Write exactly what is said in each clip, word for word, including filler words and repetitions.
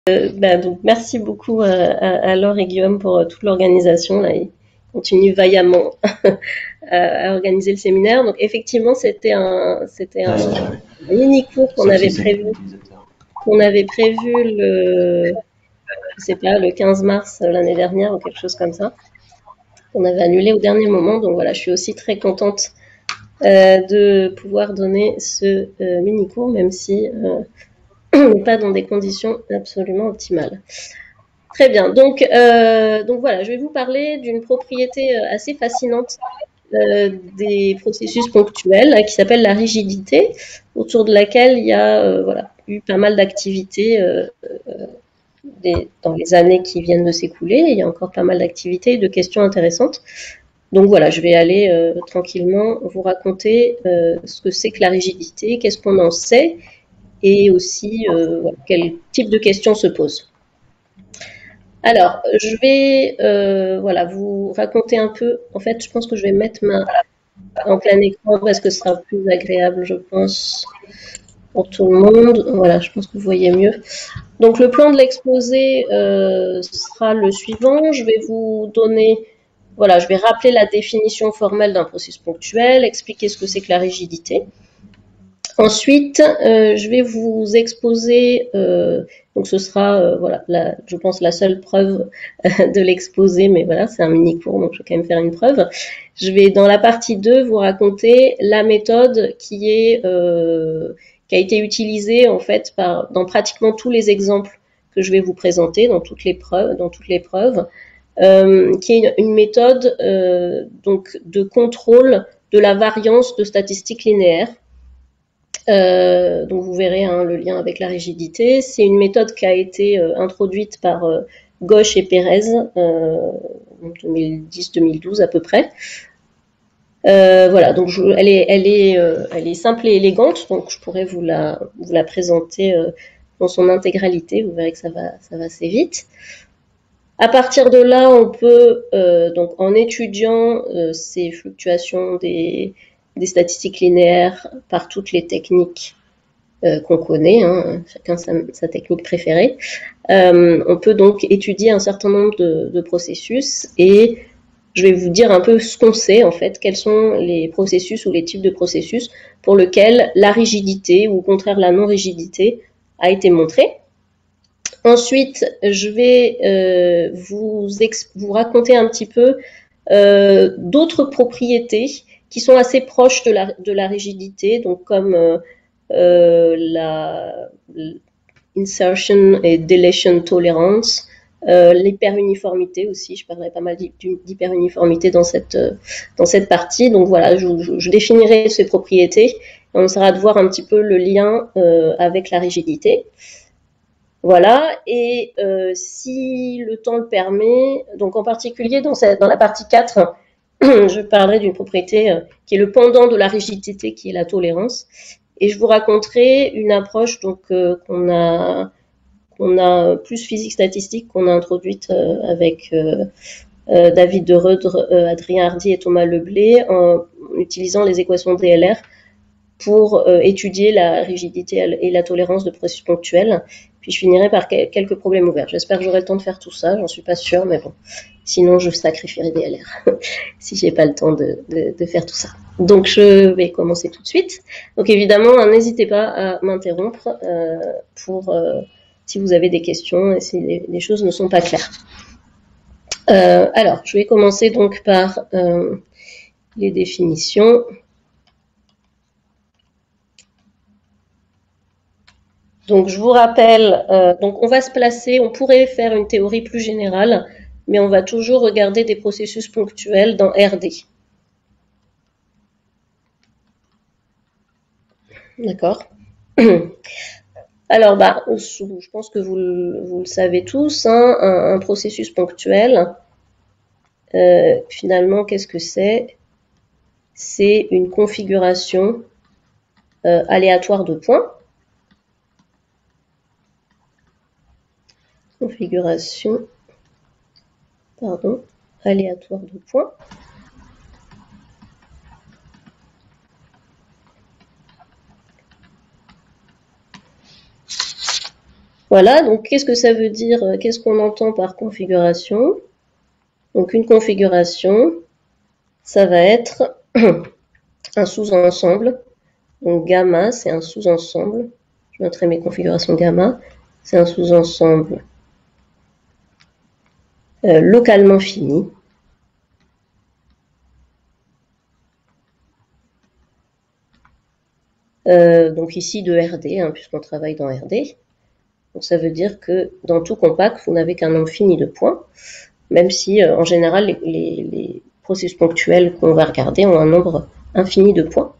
Euh, bah, donc, merci beaucoup à, à, à Laure et Guillaume pour euh, toute l'organisation. Là, ils continuent vaillamment à, à organiser le séminaire. Donc, effectivement, c'était un, c'était un, un mini cours qu'on avait prévu, qu'on avait prévu le, je sais pas, le quinze mars l'année dernière ou quelque chose comme ça. On avait annulé au dernier moment. Donc voilà, je suis aussi très contente euh, de pouvoir donner ce euh, mini cours, même si euh, on n'est pas dans des conditions absolument optimales. Très bien. Donc, euh, donc voilà, je vais vous parler d'une propriété assez fascinante euh, des processus ponctuels qui s'appelle la rigidité, autour de laquelle il y a euh, voilà, eu pas mal d'activités euh, des, dans les années qui viennent de s'écouler. Il y a encore pas mal d'activités et de questions intéressantes. Donc voilà, je vais aller euh, tranquillement vous raconter euh, ce que c'est que la rigidité, qu'est-ce qu'on en sait et aussi euh, voilà, quel type de questions se posent. Alors, je vais euh, voilà, vous raconter un peu. En fait, je pense que je vais mettre ma en plein écran parce que ce sera plus agréable, je pense, pour tout le monde. Voilà, je pense que vous voyez mieux. Donc, le plan de l'exposé euh, sera le suivant. Je vais vous donner, voilà, je vais rappeler la définition formelle d'un processus ponctuel, expliquer ce que c'est que la rigidité. Ensuite, euh, je vais vous exposer, euh, donc ce sera, euh, voilà, la, je pense la seule preuve de l'exposé, mais voilà, c'est un mini cours, donc je vais quand même faire une preuve. Je vais dans la partie deux vous raconter la méthode qui est, euh, qui a été utilisée en fait par, dans pratiquement tous les exemples que je vais vous présenter, dans toutes les preuves, dans toutes les preuves, euh, qui est une, une méthode euh, donc de contrôle de la variance de statistiques linéaires. Euh, donc vous verrez hein, le lien avec la rigidité. C'est une méthode qui a été euh, introduite par euh, Ghosh et Pérez euh, en deux mille dix deux mille douze à peu près. Euh, voilà, donc je, elle, est, elle, est, euh, elle est simple et élégante, donc je pourrais vous la, vous la présenter euh, dans son intégralité. Vous verrez que ça va, ça va assez vite. À partir de là, on peut, euh, donc en étudiant euh, ces fluctuations des, des statistiques linéaires par toutes les techniques Euh, qu'on connaît, hein, chacun sa, sa technique préférée. Euh, on peut donc étudier un certain nombre de, de processus et je vais vous dire un peu ce qu'on sait en fait, quels sont les processus ou les types de processus pour lesquels la rigidité ou au contraire la non-rigidité a été montrée. Ensuite, je vais euh, vous, vous raconter un petit peu euh, d'autres propriétés qui sont assez proches de la, de la rigidité, donc comme euh, euh, la insertion et deletion tolerance, euh, l'hyperuniformité aussi, je parlerai pas mal d'hyperuniformité dans cette, dans cette partie. Donc voilà, je, je, je définirai ces propriétés et on essaiera de voir un petit peu le lien euh, avec la rigidité. Voilà, et euh, si le temps le permet, donc en particulier dans, cette, dans la partie quatre, je parlerai d'une propriété euh, qui est le pendant de la rigidité, qui est la tolérance. Et je vous raconterai une approche donc euh, qu'on a, qu'on a plus physique statistique, qu'on a introduite euh, avec euh, euh, David de Reudre, euh, Adrien Hardy et Thomas Leblé, en utilisant les équations D L R pour euh, étudier la rigidité et la tolérance de processus ponctuels. Puis je finirai par quelques problèmes ouverts. J'espère que j'aurai le temps de faire tout ça, j'en suis pas sûre, mais bon. Sinon, je sacrifierai D L R si j'ai pas le temps de, de, de faire tout ça. Donc, je vais commencer tout de suite. Donc, évidemment, n'hésitez pas à m'interrompre euh, pour euh, si vous avez des questions et si les, les choses ne sont pas claires. Euh, alors, je vais commencer donc par euh, les définitions. Donc, je vous rappelle, euh, donc on va se placer, on pourrait faire une théorie plus générale, mais on va toujours regarder des processus ponctuels dans R D. D'accord. Alors, bah, je pense que vous, vous le savez tous, hein, un, un processus ponctuel, euh, finalement, qu'est-ce que c'est? C'est une configuration euh, aléatoire de points. Configuration, pardon, aléatoire de points. Voilà, donc qu'est-ce que ça veut dire, qu'est-ce qu'on entend par configuration? Donc une configuration, ça va être un sous-ensemble. Donc gamma, c'est un sous-ensemble. Je noterai mes configurations gamma. C'est un sous-ensemble euh, localement fini. Euh, donc ici de R D, hein, puisqu'on travaille dans R D. Donc ça veut dire que dans tout compact, vous n'avez qu'un nombre fini de points, même si euh, en général les, les, les processus ponctuels qu'on va regarder ont un nombre infini de points.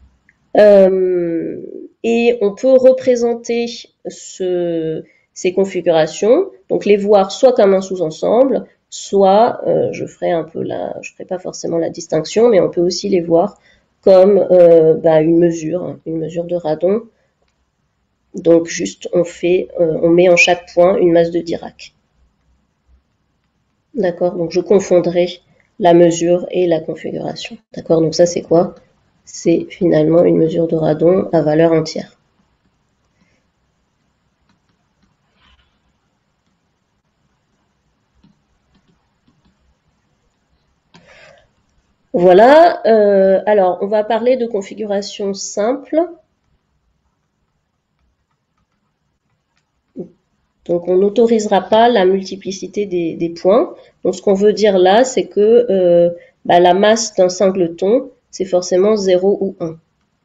Euh, et on peut représenter ce, ces configurations, donc les voir soit comme un sous-ensemble, soit, euh, je ferai un peu la, je ferai pas forcément la distinction, mais on peut aussi les voir comme euh, bah, une mesure, une mesure de radon. Donc juste on fait, euh, on met en chaque point une masse de Dirac. D'accord, donc je confondrai la mesure et la configuration. D'accord, donc ça c'est quoi? C'est finalement une mesure de radon à valeur entière. Voilà, euh, alors on va parler de configuration simple. Donc on n'autorisera pas la multiplicité des, des points. Donc ce qu'on veut dire là, c'est que euh, bah, la masse d'un singleton, c'est forcément zéro ou un.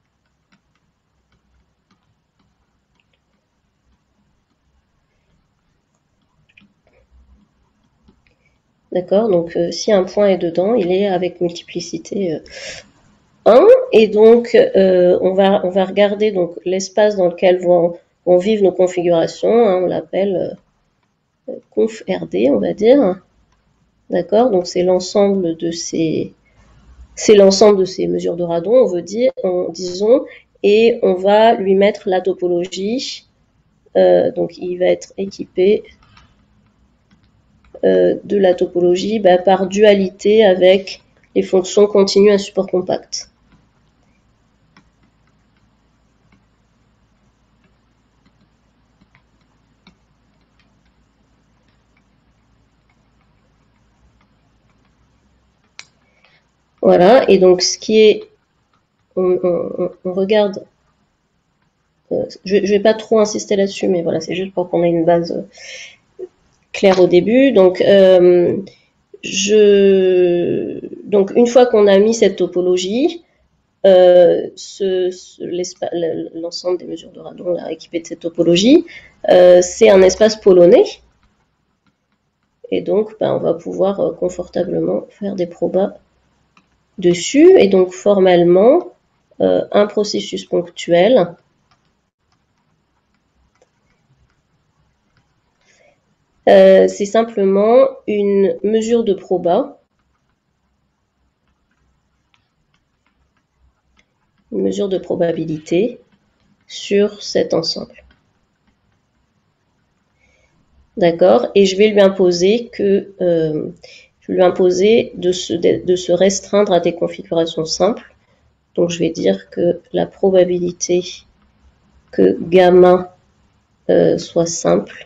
D'accord, donc euh, si un point est dedans, il est avec multiplicité euh, un. Et donc euh, on, va, on va regarder donc l'espace dans lequel vont, vont vivre nos configurations. Hein, on l'appelle euh, conf R D, on va dire. D'accord, donc c'est l'ensemble de ces c'est l'ensemble de ces mesures de radon, on veut dire, on, disons, et on va lui mettre la topologie. Euh, donc il va être équipé euh, de la topologie bah, par dualité avec les fonctions continues à support compact. Voilà, et donc ce qui est, on, on, on regarde, euh, je ne vais pas trop insister là-dessus, mais voilà, c'est juste pour qu'on ait une base claire au début. Donc, euh, je, donc une fois qu'on a mis cette topologie, euh, ce, ce, l'ensemble des mesures de radon là, équipées de cette topologie, euh, c'est un espace polonais. Et donc, ben, on va pouvoir euh, confortablement faire des probas dessus. Et donc, formellement, euh, un processus ponctuel euh, c'est simplement une mesure de proba, une mesure de probabilité sur cet ensemble. D'accord? Et je vais lui imposer que euh, je vais lui imposer de se, de se restreindre à des configurations simples. Donc je vais dire que la probabilité que gamma euh, soit simple,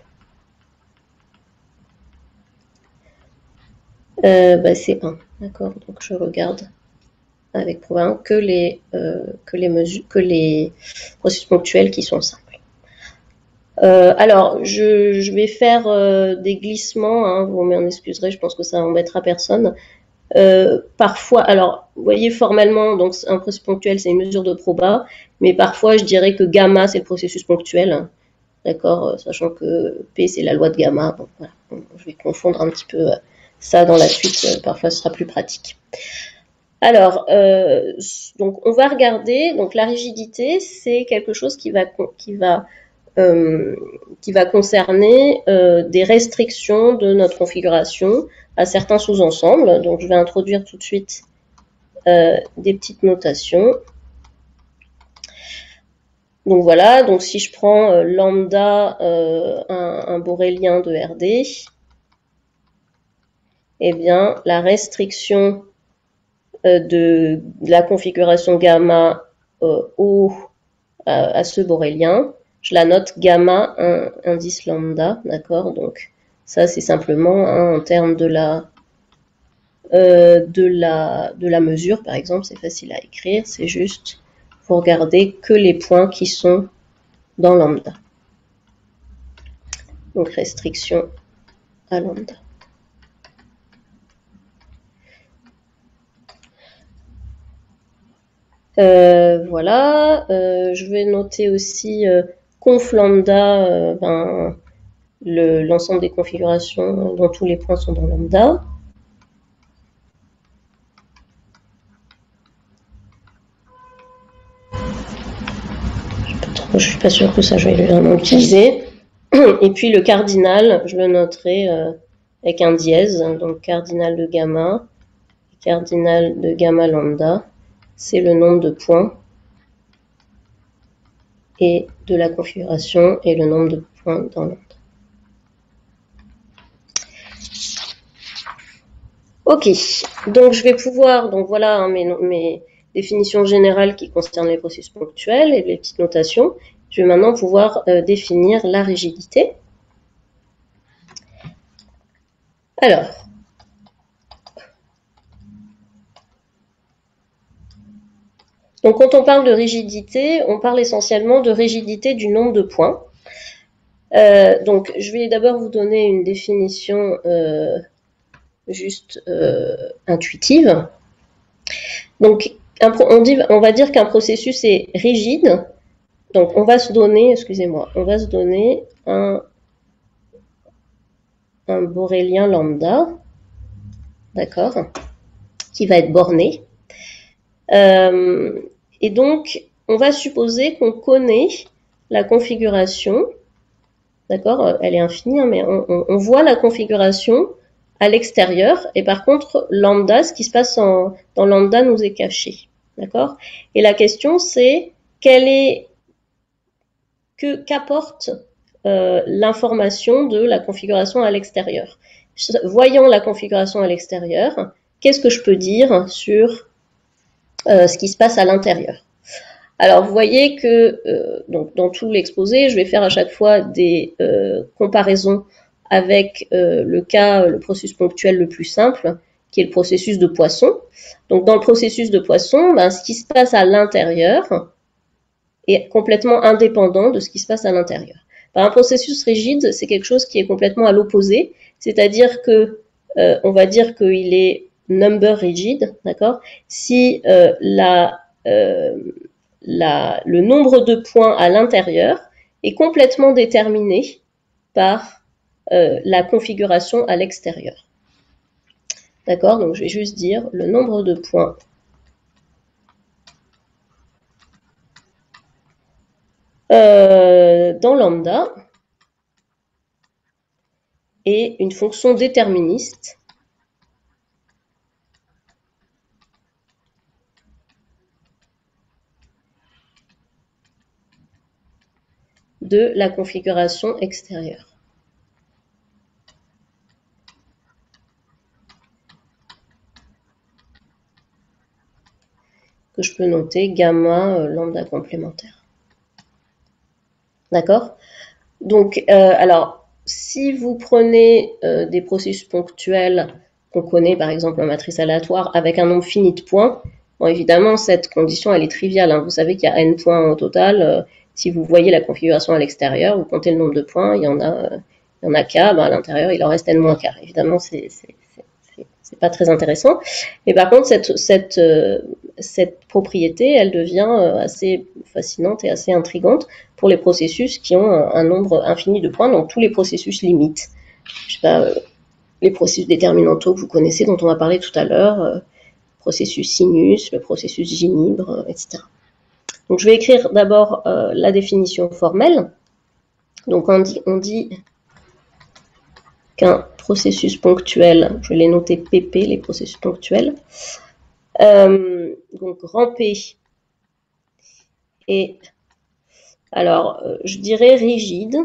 euh, bah, c'est un. D'accord? Donc je regarde avec proba un que les, euh, que les mesures, que les processus ponctuels qui sont simples. Euh, alors, je, je, vais faire euh, des glissements, hein, vous m'en excuserez, je pense que ça embêtera personne. Euh, parfois, alors, vous voyez formellement, donc un processus ponctuel, c'est une mesure de proba, mais parfois je dirais que gamma, c'est le processus ponctuel, hein, d'accord, sachant que P, c'est la loi de gamma. Bon, voilà, je vais confondre un petit peu ça dans la suite, parfois ce sera plus pratique. Alors, euh, donc on va regarder, donc la rigidité, c'est quelque chose qui va, qui va Euh, qui va concerner euh, des restrictions de notre configuration à certains sous-ensembles. Donc je vais introduire tout de suite euh, des petites notations. Donc voilà, donc si je prends euh, lambda, euh, un, un borélien de R D, eh bien la restriction euh, de, de la configuration gamma euh, au, à, à ce borélien, je la note gamma un, indice lambda, d'accord? Donc ça c'est simplement hein, en termes de la, euh, de, la, de la mesure, par exemple, c'est facile à écrire, c'est juste, vous regardez que les points qui sont dans lambda. Donc restriction à lambda. Euh, voilà, euh, je vais noter aussi euh, conf lambda, euh, ben, l'ensemble des configurations dont tous les points sont dans lambda. Je ne suis pas sûre que ça je vais vraiment utiliser. Et puis le cardinal, je le noterai euh, avec un dièse, donc cardinal de gamma, cardinal de gamma lambda, c'est le nombre de points et de la configuration et le nombre de points dans lambda. Ok, donc je vais pouvoir, donc voilà hein, mes, mes définitions générales qui concernent les processus ponctuels et les petites notations. Je vais maintenant pouvoir euh, définir la rigidité. Alors, donc quand on parle de rigidité, on parle essentiellement de rigidité du nombre de points. Euh, donc je vais d'abord vous donner une définition euh, juste euh, intuitive. Donc on, dit, on va dire qu'un processus est rigide. Donc on va se donner, excusez-moi, on va se donner un, un borélien lambda, d'accord, qui va être borné. Euh, et donc on va supposer qu'on connaît la configuration, d'accord, elle est infinie, hein, mais on, on, on voit la configuration à l'extérieur, et par contre, lambda, ce qui se passe en, dans lambda nous est caché, d'accord? Et la question, c'est, quelle est, que, qu'apporte euh, l'information de la configuration à l'extérieur? Voyant la configuration à l'extérieur, qu'est-ce que je peux dire sur euh, ce qui se passe à l'intérieur? Alors, vous voyez que euh, donc, dans tout l'exposé, je vais faire à chaque fois des euh, comparaisons avec euh, le cas, le processus ponctuel le plus simple, qui est le processus de Poisson. Donc, dans le processus de Poisson, ben, ce qui se passe à l'intérieur est complètement indépendant de ce qui se passe à l'intérieur. Ben, un processus rigide, c'est quelque chose qui est complètement à l'opposé, c'est-à-dire que, euh, on va dire qu'il est number rigid, d'accord? Si euh, la euh, La, le nombre de points à l'intérieur est complètement déterminé par euh, la configuration à l'extérieur. D'accord? Donc je vais juste dire le nombre de points euh, dans lambda est une fonction déterministe de la configuration extérieure. Que je peux noter gamma euh, lambda complémentaire. D'accord? Donc, euh, alors, si vous prenez euh, des processus ponctuels qu'on connaît, par exemple en matrice aléatoire, avec un nombre fini de points, bon, évidemment, cette condition, elle est triviale. Hein. Vous savez qu'il y a n points au total. Euh, si vous voyez la configuration à l'extérieur, vous comptez le nombre de points, il y en a, euh, il y en a k, ben, à l'intérieur, il en reste n moins k. Évidemment, c'est c'est pas très intéressant. Mais par contre, cette, cette, euh, cette propriété, elle devient euh, assez fascinante et assez intrigante pour les processus qui ont un, un nombre infini de points, donc tous les processus limites. Je sais pas, euh, les processus déterminantaux que vous connaissez, dont on a parlé tout à l'heure, euh, processus sinus, le processus ginibre, euh, et cetera. Donc je vais écrire d'abord euh, la définition formelle. Donc on dit, on dit qu'un processus ponctuel, je l'ai noté P P, les processus ponctuels, euh, donc grand P est, alors euh, je dirais rigide,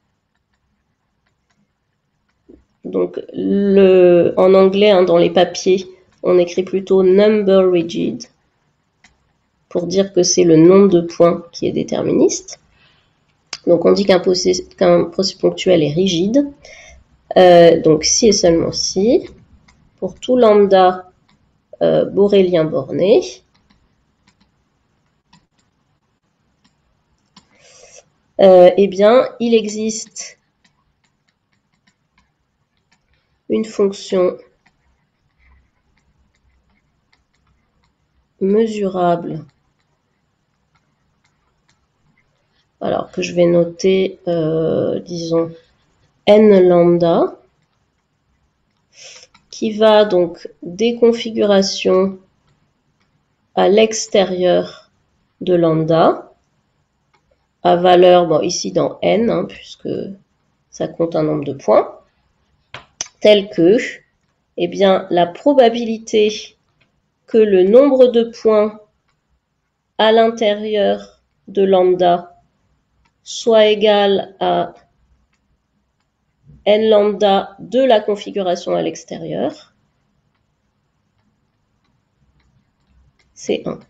donc le, en anglais hein, dans les papiers on écrit plutôt number rigid pour dire que c'est le nombre de points qui est déterministe. Donc on dit qu'un processus, qu'un processus ponctuel est rigide. Euh, donc si et seulement si, pour tout lambda euh, borélien borné, euh, eh bien, il existe une fonction mesurable, alors que je vais noter, euh, disons, n lambda, qui va donc des configurations à l'extérieur de lambda, à valeur, bon, ici dans n, hein, puisque ça compte un nombre de points, tel que, eh bien, la probabilité que le nombre de points à l'intérieur de lambda soit égal à n lambda de la configuration à l'extérieur, c'est un.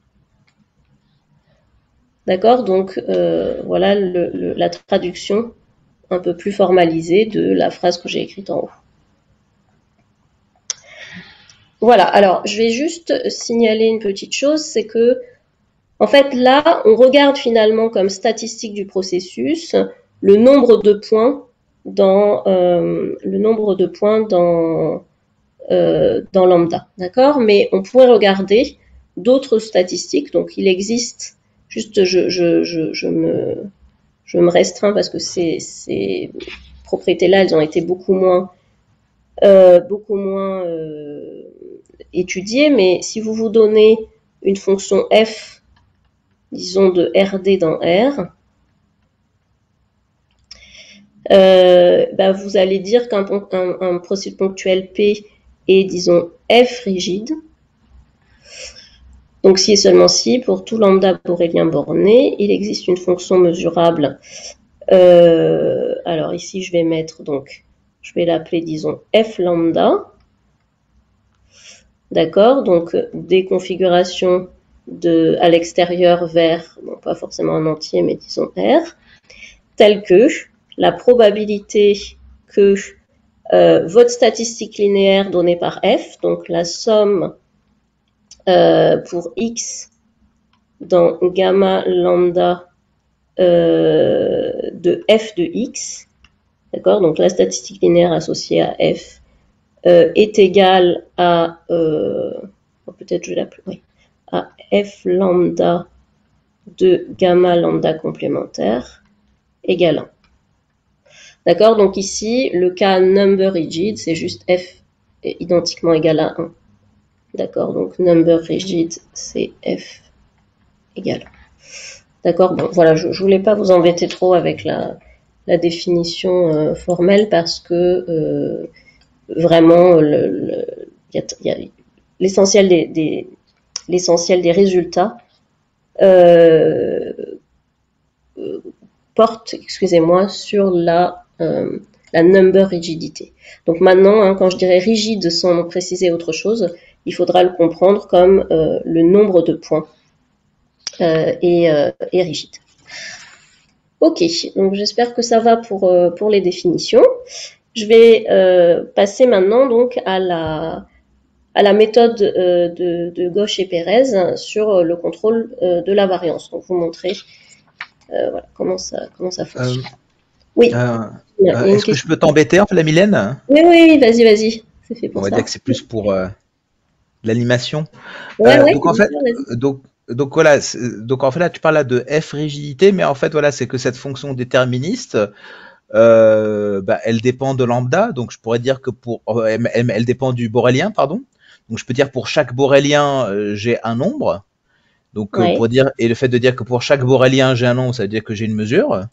D'accord? Donc, euh, voilà le, le, la traduction un peu plus formalisée de la phrase que j'ai écrite en haut. Voilà, alors je vais juste signaler une petite chose, c'est que, en fait, là, on regarde finalement comme statistique du processus le nombre de points dans euh, le nombre de points dans euh, dans lambda, d'accord? Mais on pourrait regarder d'autres statistiques. Donc, il existe, juste, je je je, je me je me restreins parce que ces ces propriétés-là, elles ont été beaucoup moins euh, beaucoup moins euh, étudiées. Mais si vous vous donnez une fonction f, disons de rd dans R, euh, bah vous allez dire qu'un un, un processus ponctuel P est, disons, f rigide. Donc si et seulement si, pour tout lambda borélien borné, il existe une fonction mesurable. Euh, alors ici, je vais mettre, donc, je vais l'appeler, disons, f lambda. D'accord? Donc des configurations de, à l'extérieur vers, bon, pas forcément un entier, mais disons R, telle que la probabilité que euh, votre statistique linéaire donnée par f, donc la somme euh, pour x dans gamma lambda euh, de f de x, d'accord, donc la statistique linéaire associée à f euh, est égale à, euh, peut-être je vais l'appeler, oui, à f lambda de gamma lambda complémentaire égale un. D'accord, donc ici, le cas number rigid, c'est juste f est identiquement égal à un. D'accord, donc number rigid, c'est f égale un. D'accord, bon, voilà, je ne voulais pas vous embêter trop avec la, la définition euh, formelle parce que euh, vraiment, le, le, y a, y a, l'essentiel des, des, l'essentiel des résultats euh, euh, porte, excusez-moi, sur la, euh, la number rigidité. Donc maintenant, hein, quand je dirais rigide sans préciser autre chose, il faudra le comprendre comme euh, le nombre de points euh, est, euh, est rigide. Ok, donc j'espère que ça va pour, euh, pour les définitions. Je vais euh, passer maintenant donc à la, à la méthode euh, de, de Gauche et Pérez sur le contrôle euh, de la variance. Donc vous montrer euh, voilà, comment ça, comment ça fonctionne. Euh, oui. Euh, euh, Est-ce que je peux t'embêter, en fait, la Mylène? Oui, oui, vas-y, vas-y. C'est fait pour On va ça. dire que c'est plus pour euh, l'animation. Ouais, euh, ouais, donc en fait, sûr, donc donc voilà, donc en fait là tu parles là de f rigidité, mais en fait voilà c'est que cette fonction déterministe, euh, bah, elle dépend de lambda, donc je pourrais dire que pour elle, elle, elle dépend du borélien, pardon. Donc je peux dire pour chaque borélien euh, j'ai un nombre. Donc ouais. euh, pour dire et le fait de dire que pour chaque borélien j'ai un nombre, ça veut dire que j'ai une mesure.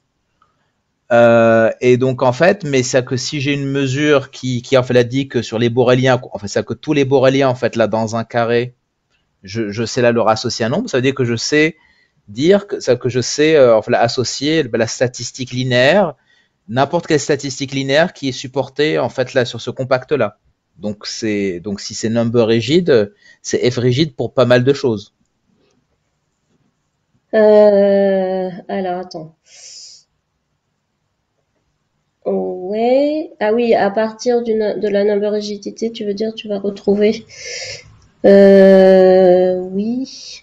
Euh, et donc en fait, mais c'est que si j'ai une mesure qui qui en fait là dit que sur les boréliens, en fait c'est que tous les boréliens en fait là dans un carré, je, je sais là leur associer un nombre, ça veut dire que je sais dire que ça que je sais euh, enfin, associer ben, la statistique linéaire, n'importe quelle statistique linéaire qui est supportée en fait là sur ce compact là. Donc c'est donc si c'est number rigide, c'est f rigide pour pas mal de choses. Euh, alors attends. Ouais. Ah oui, à partir d'une, de la number rigidité, tu veux dire tu vas retrouver. Euh, oui.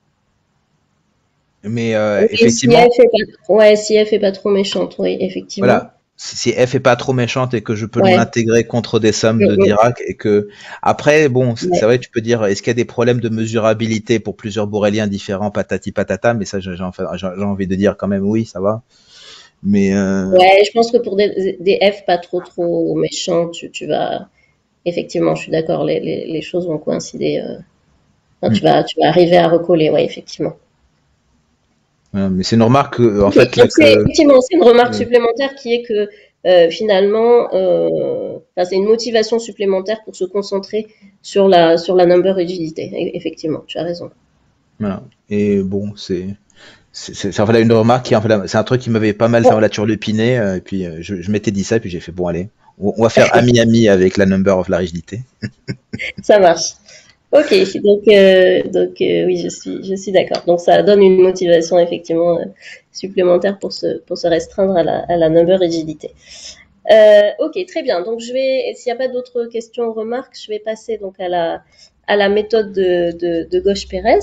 Mais euh, Oui, si effectivement, F est pas, ouais, si F est pas trop méchante, oui, effectivement. voilà. Si si F est pas trop méchante et que je peux Ouais. l'intégrer contre des sommes Mm, de mm. Dirac et que après, bon, c'est c'est Ouais. vrai, tu peux dire, est-ce qu'il y a des problèmes de mesurabilité pour plusieurs borréliens différents, patati patata, mais ça, j'ai j'ai enfin- j'ai- j'ai envie de dire quand même oui, ça va. Mais euh, Ouais, je pense que pour des, des F pas trop trop méchantes, tu, tu vas, effectivement, je suis d'accord, les, les, les choses vont coïncider. euh. Enfin, tu hmm, vas, tu vas arriver à recoller, ouais, effectivement. voilà. Mais c'est une remarque que, en Ok, fait là donc c'est que effectivement c'est une remarque euh, supplémentaire qui est que euh, finalement, euh, enfin, c'est une motivation supplémentaire pour se concentrer sur la sur la number rigidité. E- Effectivement, tu as raison. voilà. Et bon, c'est c'est c'est- ça voilà une remarque qui en fait là, c'est un truc qui m'avait pas mal ça Bon, voilà turlupiné euh, et puis euh, je, je m'étais dit ça puis j'ai fait bon allez, on, on va faire ami ami avec la number of la rigidité. ça marche. Ok, donc euh, donc euh, oui, je suis je suis d'accord. Donc ça donne une motivation effectivement euh, supplémentaire pour se pour se restreindre à la à la number rigidité. Euh, ok, très bien. Donc je vais, s'il n'y a pas d'autres questions ou remarques, je vais passer donc à la à la méthode de de, de Gauche-Pérez.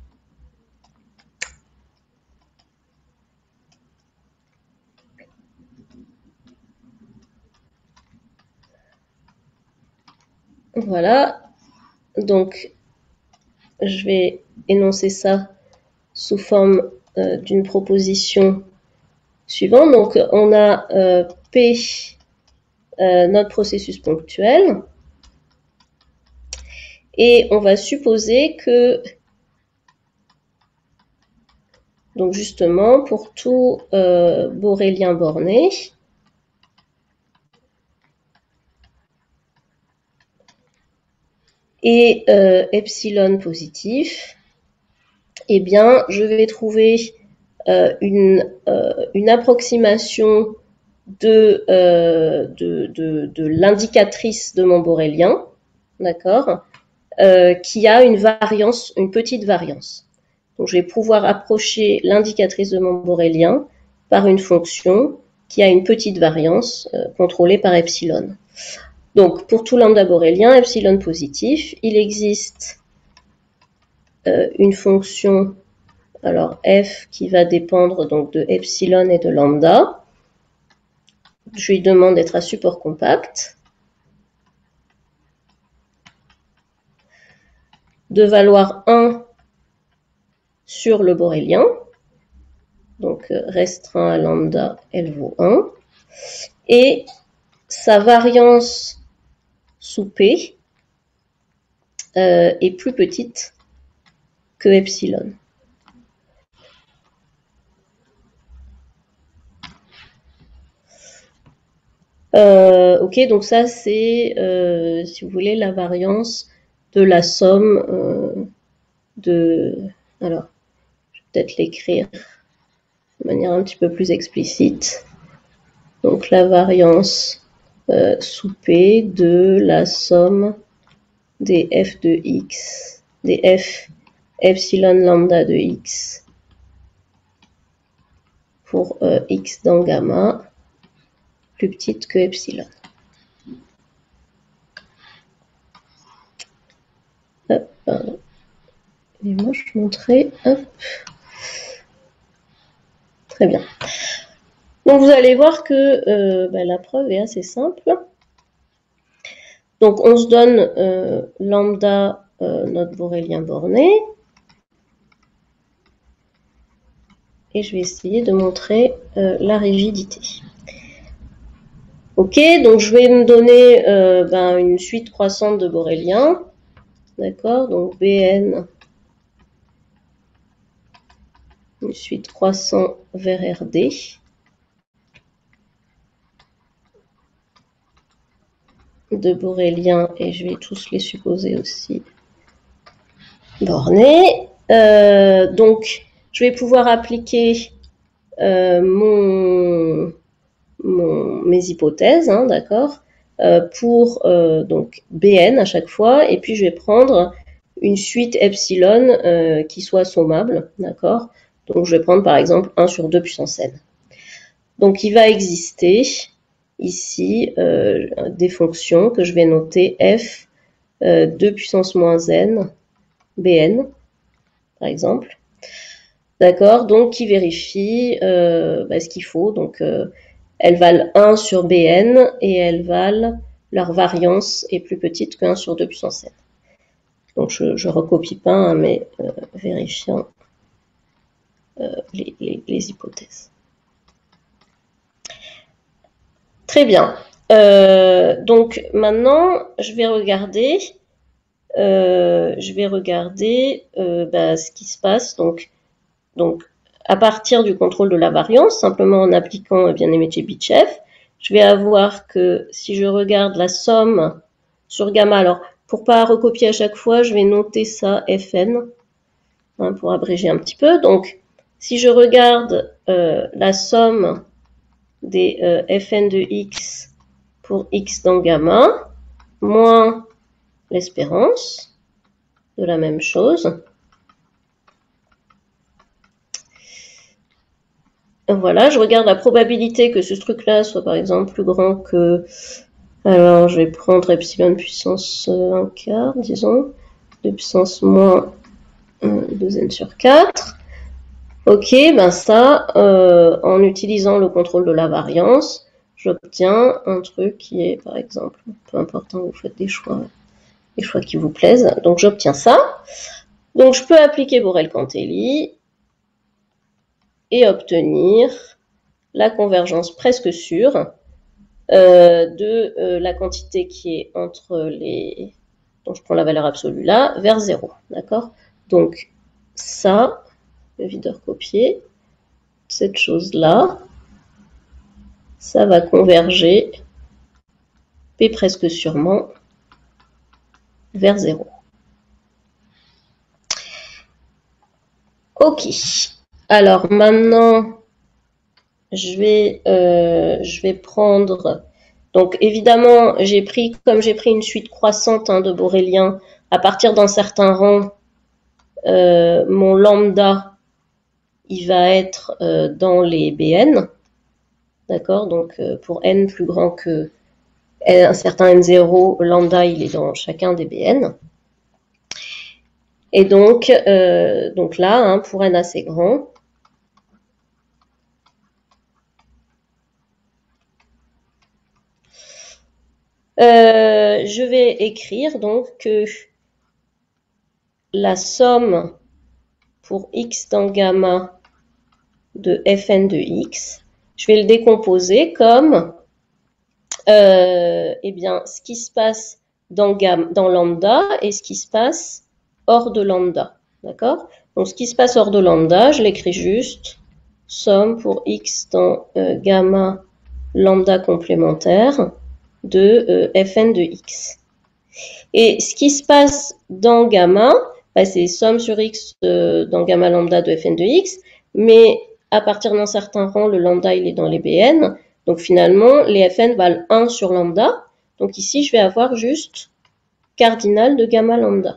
Voilà. Donc, je vais énoncer ça sous forme euh, d'une proposition suivante. Donc, on a euh, P, euh, notre processus ponctuel, et on va supposer que, donc justement, pour tout euh, borélien borné, et euh, epsilon positif, eh bien, je vais trouver euh, une, euh, une approximation de, euh, de, de, de l'indicatrice de mon borélien, d'accord, euh, qui a une variance, une petite variance. Donc, je vais pouvoir approcher l'indicatrice de mon borélien par une fonction qui a une petite variance euh, contrôlée par epsilon. Donc, pour tout lambda borélien, epsilon positif, il existe euh, une fonction, alors f, qui va dépendre donc de epsilon et de lambda. Je lui demande d'être à support compact, de valoir un sur le borélien, donc restreint à lambda, elle vaut un, et sa variance sous P euh, est plus petite que epsilon. Euh, ok, donc ça c'est, euh, si vous voulez, la variance de la somme euh, de... Alors, je vais peut-être l'écrire de manière un petit peu plus explicite. Donc la variance euh, sous P de la somme des f de x, des f epsilon lambda de x pour euh, x dans gamma plus petite que epsilon. Hop, pardon. Et moi je montrais, hop. Très bien. Donc vous allez voir que euh, bah, la preuve est assez simple. Donc on se donne euh, lambda, euh, notre borélien borné, et je vais essayer de montrer euh, la rigidité. Ok, donc je vais me donner euh, ben, une suite croissante de boréliens. D'accord, donc Bn, une suite croissante vers Rd. De boréliens, et je vais tous les supposer aussi bornés. Euh, donc, je vais pouvoir appliquer euh, mon, mon, mes hypothèses, hein, d'accord, euh, pour euh, donc Bn à chaque fois, et puis je vais prendre une suite epsilon euh, qui soit sommable, d'accord. Donc je vais prendre par exemple un sur deux puissance n. Donc il va exister ici euh, des fonctions que je vais noter f euh, deux puissance moins n, bn, par exemple. D'accord, donc qui vérifie euh, bah, ce qu'il faut. Donc euh, elles valent un sur bn et elles valent, leur variance est plus petite que un sur deux puissance n. Donc je ne recopie pas, hein, mais euh, vérifiant euh, les, les, les hypothèses. Très bien. Euh, donc maintenant, je vais regarder, euh, je vais regarder euh, bah, ce qui se passe. Donc, donc, à partir du contrôle de la variance, simplement en appliquant Bien-Aimé-Tchebychev, je vais avoir que si je regarde la somme sur gamma, alors pour pas recopier à chaque fois, je vais noter ça Fn, hein, pour abréger un petit peu. Donc, si je regarde euh, la somme des euh, Fn de x pour x dans gamma, moins l'espérance de la même chose. Voilà, je regarde la probabilité que ce truc-là soit par exemple plus grand que... Alors, je vais prendre epsilon puissance un quart, disons, de puissance moins deux n sur quatre. Ok, ben ça, euh, en utilisant le contrôle de la variance, j'obtiens un truc qui est, par exemple, peu importe, hein, vous faites des choix, des choix qui vous plaisent. Donc j'obtiens ça. Donc je peux appliquer Borel-Cantelli et obtenir la convergence presque sûre euh, de euh, la quantité qui est entre les... Donc je prends la valeur absolue là, vers zéro. D'accord? Donc ça, le videur copier, cette chose-là, ça va converger, P presque sûrement, vers zéro. Ok. Alors maintenant, je vais, euh, je vais prendre... Donc évidemment, j'ai pris, comme j'ai pris une suite croissante hein, de Borélien, à partir d'un certain rang, euh, mon lambda, il va être euh, dans les Bn. D'accord? Donc euh, pour n plus grand que un certain n zéro, lambda, il est dans chacun des Bn. Et donc, euh, donc là, hein, pour n assez grand, euh, je vais écrire donc que la somme pour x dans gamma de Fn de x, je vais le décomposer comme euh, eh bien, ce qui se passe dans, gamma, dans lambda et ce qui se passe hors de lambda. D'accord? Donc, ce qui se passe hors de lambda, je l'écris juste somme pour x dans euh, gamma lambda complémentaire de euh, Fn de x. Et ce qui se passe dans gamma, bah, c'est somme sur x euh, dans gamma lambda de Fn de x, mais à partir d'un certain rang, le lambda il est dans les Bn, donc finalement les Fn valent un sur lambda, donc ici je vais avoir juste cardinal de gamma lambda.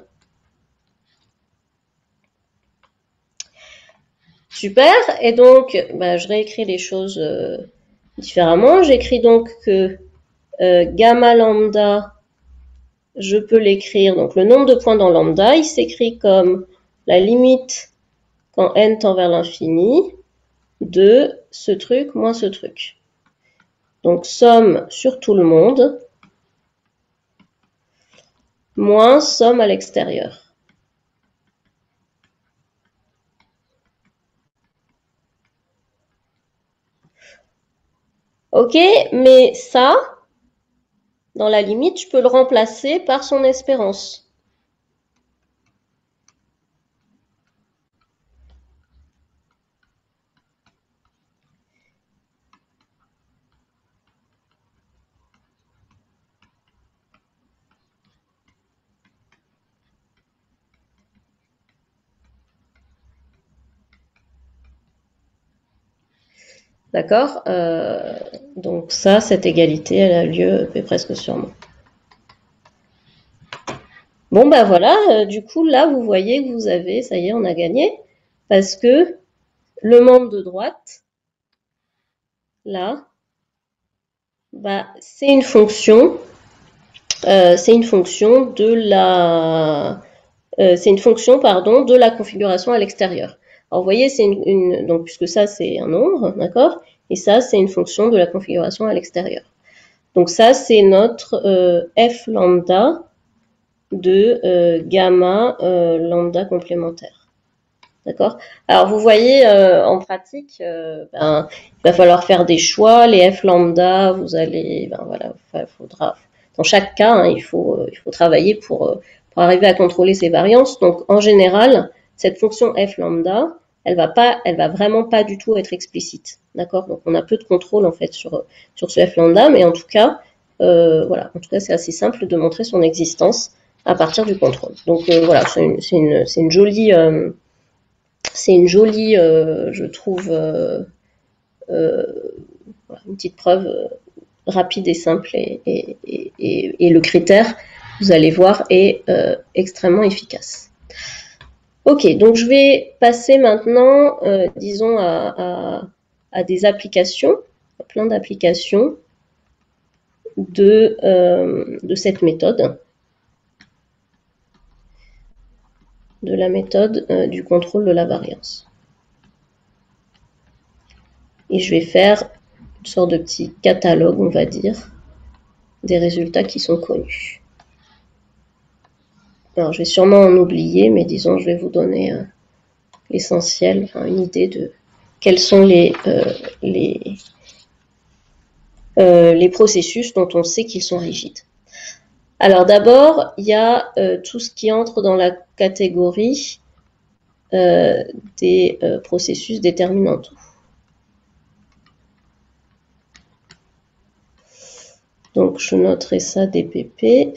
Super, et donc bah, je réécris les choses euh, différemment, j'écris donc que euh, gamma lambda, je peux l'écrire, donc le nombre de points dans lambda, il s'écrit comme la limite quand n tend vers l'infini de ce truc moins ce truc. Donc somme sur tout le monde moins somme à l'extérieur. Ok, mais ça, dans la limite, je peux le remplacer par son espérance. D'accord euh, Donc ça, cette égalité, elle a lieu presque sûrement. Bon, ben voilà, euh, du coup, là, vous voyez que vous avez, ça y est, on a gagné, parce que le membre de droite, là, Bah, c'est une fonction, euh, c'est une fonction de la, euh, c'est une fonction, pardon, de la configuration à l'extérieur. Alors, vous voyez, c'est une, une, donc, puisque ça, c'est un nombre, d'accord? Et ça, c'est une fonction de la configuration à l'extérieur. Donc, ça, c'est notre euh, f lambda de euh, gamma euh, lambda complémentaire. D'accord? Alors, vous voyez, euh, en pratique, euh, ben, il va falloir faire des choix. Les f lambda, vous allez, ben voilà, il faudra, dans chaque cas, hein, il faut, euh, il faut travailler pour, euh, pour arriver à contrôler ces variances. Donc, en général, cette fonction f lambda, elle va pas, elle va vraiment pas du tout être explicite. D'accord? Donc, on a peu de contrôle, en fait, sur, sur ce f lambda, mais en tout cas, euh, voilà, en tout cas, c'est assez simple de montrer son existence à partir du contrôle. Donc, euh, voilà, c'est une, c'est une, c'est une jolie, euh, c'est une jolie, euh, je trouve, euh, euh, une petite preuve euh, rapide et simple. Et, et, et, et, le critère, vous allez voir, est euh, extrêmement efficace. Ok, donc je vais passer maintenant, euh, disons, à, à, à des applications, à plein d'applications de, euh, de cette méthode, de la méthode euh, du contrôle de la variance. Et je vais faire une sorte de petit catalogue, on va dire, des résultats qui sont connus. Alors, je vais sûrement en oublier, mais disons, je vais vous donner euh, l'essentiel, enfin, une idée de quels sont les, euh, les, euh, les processus dont on sait qu'ils sont rigides. Alors, d'abord, il y a euh, tout ce qui entre dans la catégorie euh, des euh, processus déterminantaux. Donc, je noterai ça D P P.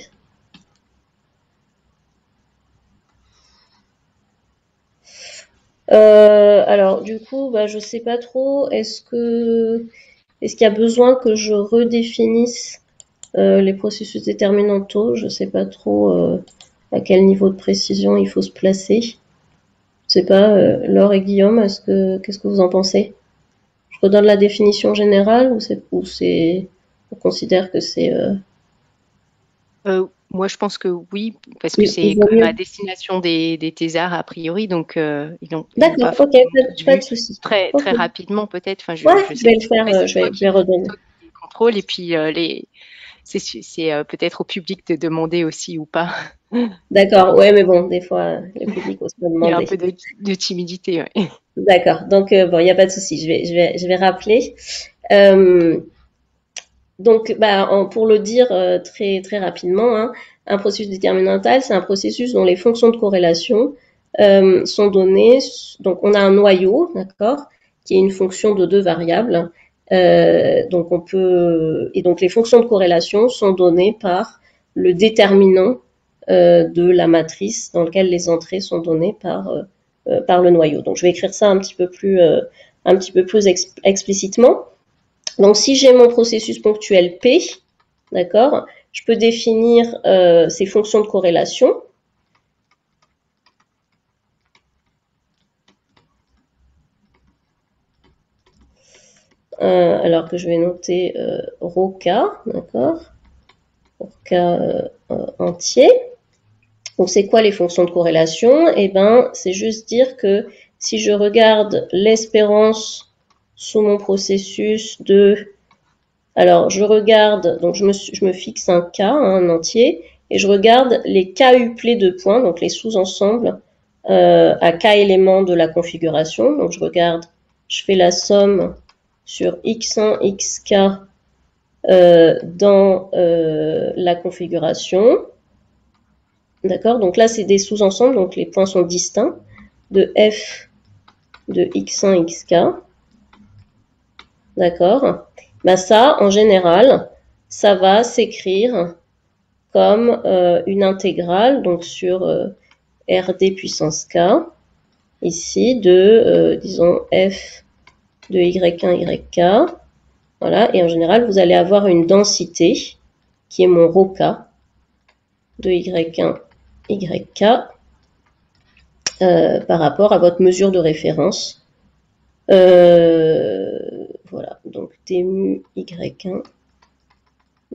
Euh, alors, du coup, bah, je sais pas trop. Est-ce que est-ce qu'il y a besoin que je redéfinisse euh, les processus déterminantaux? Je sais pas trop euh, à quel niveau de précision il faut se placer. Je sais pas, euh, Laure et Guillaume, est-ce que qu'est-ce que vous en pensez? Je redonne la définition générale ou c'est ou c'est on considère que c'est euh... Euh, moi, je pense que oui, parce que c'est quand même à destination des, des thésards a priori, donc euh, ils n'ont D'accord, pas ok, pas, pas de souci. Très, Okay. très rapidement peut-être. Enfin, je, ouais, je, je vais le faire, euh, je vais, je vais redonner. Les contrôles et puis euh, les, c'est, c'est euh, peut-être au public de demander aussi ou pas. D'accord, ouais, mais bon, des fois, le public ose me demander. Il y a un peu de, de timidité. Ouais. D'accord, donc euh, bon, il n'y a pas de souci, je vais, je vais, je vais rappeler. Euh, Donc, bah, en, pour le dire euh, très très rapidement, hein, un processus déterminantal, c'est un processus dont les fonctions de corrélation euh, sont données. Donc, on a un noyau, d'accord, qui est une fonction de deux variables. Euh, donc, on peut et donc les fonctions de corrélation sont données par le déterminant euh, de la matrice dans lequel les entrées sont données par euh, par le noyau. Donc, je vais écrire ça un petit peu plus euh, un petit peu plus exp explicitement. Donc, si j'ai mon processus ponctuel P, d'accord, je peux définir euh, ces fonctions de corrélation. Euh, alors que je vais noter euh, rho K, d'accord, pour K euh, entier. Donc, c'est quoi les fonctions de corrélation? Eh ben, c'est juste dire que si je regarde l'espérance sous mon processus de... Alors, je regarde, donc je me, je me fixe un K, un entier, et je regarde les K uplés de points, donc les sous-ensembles euh, à K éléments de la configuration. Donc, je regarde, je fais la somme sur x un, xk euh, dans euh, la configuration. D'accord? Donc là, c'est des sous-ensembles, donc les points sont distincts de f de x un, xk. D'accord? Ben ça, en général, ça va s'écrire comme euh, une intégrale, donc sur euh, rd puissance k, ici, de, euh, disons, f de y un, yk. Voilà, et en général, vous allez avoir une densité, qui est mon rho k, de y un, yk, euh, par rapport à votre mesure de référence. Euh, voilà, donc d mu y un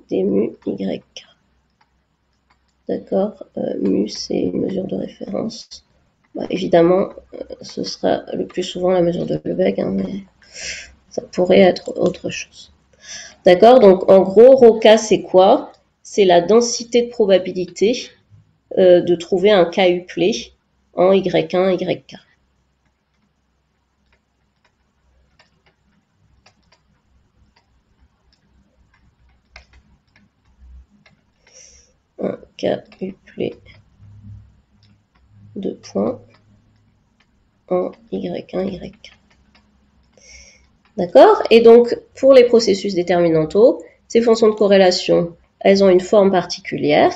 d mu y. D'accord, euh, mu c'est une mesure de référence. Bah, évidemment, euh, ce sera le plus souvent la mesure de Lebesgue, hein, mais ça pourrait être autre chose. D'accord, donc en gros, ρk c'est quoi? C'est la densité de probabilité euh, de trouver un K uplé en Y un, Y K. Un K uplé de points en Y un, Y K. D'accord? Et donc, pour les processus déterminantaux, ces fonctions de corrélation, elles ont une forme particulière.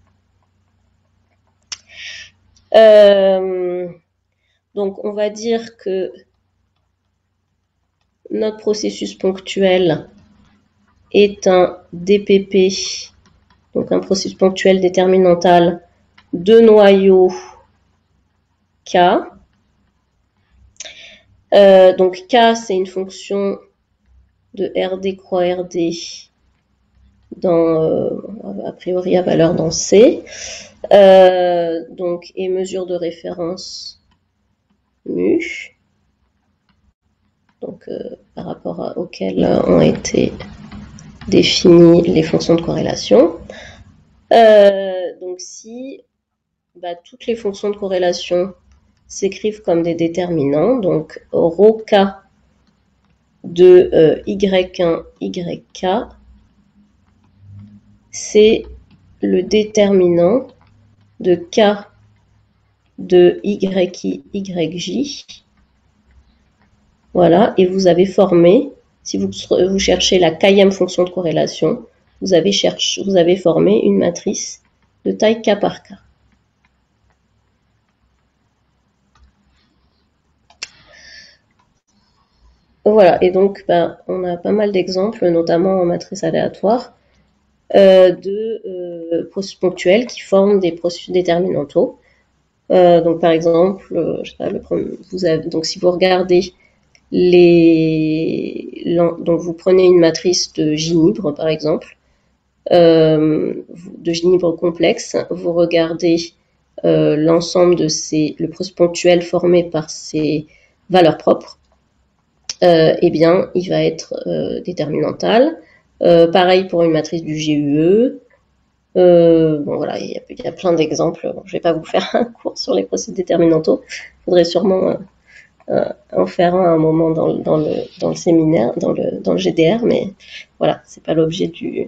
Euh, donc, on va dire que notre processus ponctuel est un D P P, donc un processus ponctuel déterminantal de noyau K. Euh, donc K, c'est une fonction de R D croix R D dans, euh, a priori à valeur dans C. Euh, donc, et mesure de référence mu, donc euh, par rapport à, auxquelles ont été définies les fonctions de corrélation. Euh, donc si bah, toutes les fonctions de corrélation s'écrivent comme des déterminants, donc ρk de euh, Y un, Y K, c'est le déterminant de K de Y I, Y J. Voilà, et vous avez formé, si vous, vous cherchez la kème fonction de corrélation, vous avez, cherché, vous avez formé une matrice de taille K par K. Voilà, et donc ben, on a pas mal d'exemples, notamment en matrice aléatoire, euh, de euh, processus ponctuels qui forment des processus déterminantaux. Euh, donc par exemple, je sais pas, le premier, vous avez, donc si vous regardez les, donc vous prenez une matrice de Ginibre par exemple, euh, de Ginibre complexe, vous regardez euh, l'ensemble de ces, le processus ponctuel formé par ces valeurs propres. Euh, eh bien, il va être euh, déterminantal. Euh, pareil pour une matrice du G U E. Euh, bon, voilà, il y a, il y a plein d'exemples. Bon, je ne vais pas vous faire un cours sur les processus déterminantaux. Il faudrait sûrement euh, euh, en faire un à un moment dans, dans, le, dans le séminaire, dans le, dans le G D R, mais voilà, c'est pas l'objet du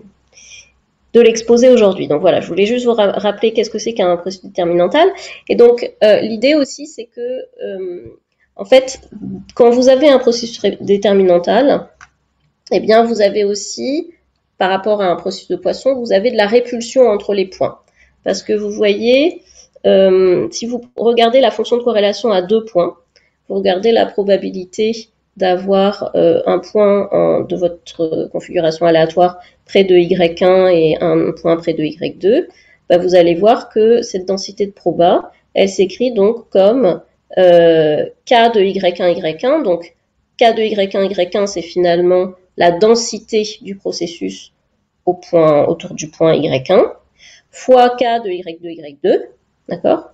de l'exposé aujourd'hui. Donc voilà, je voulais juste vous ra rappeler qu'est-ce que c'est qu'un processus déterminantal. Et donc, euh, l'idée aussi, c'est que euh, en fait, quand vous avez un processus déterminantal, eh bien, vous avez aussi, par rapport à un processus de Poisson, vous avez de la répulsion entre les points. Parce que vous voyez, euh, si vous regardez la fonction de corrélation à deux points, vous regardez la probabilité d'avoir euh, un point en, de votre configuration aléatoire près de Y un et un point près de Y deux, bah, vous allez voir que cette densité de proba, elle s'écrit donc comme Euh, K de Y un, Y un, donc K de Y un, Y un, c'est finalement la densité du processus au point, autour du point Y un, fois K de Y deux, Y deux, d'accord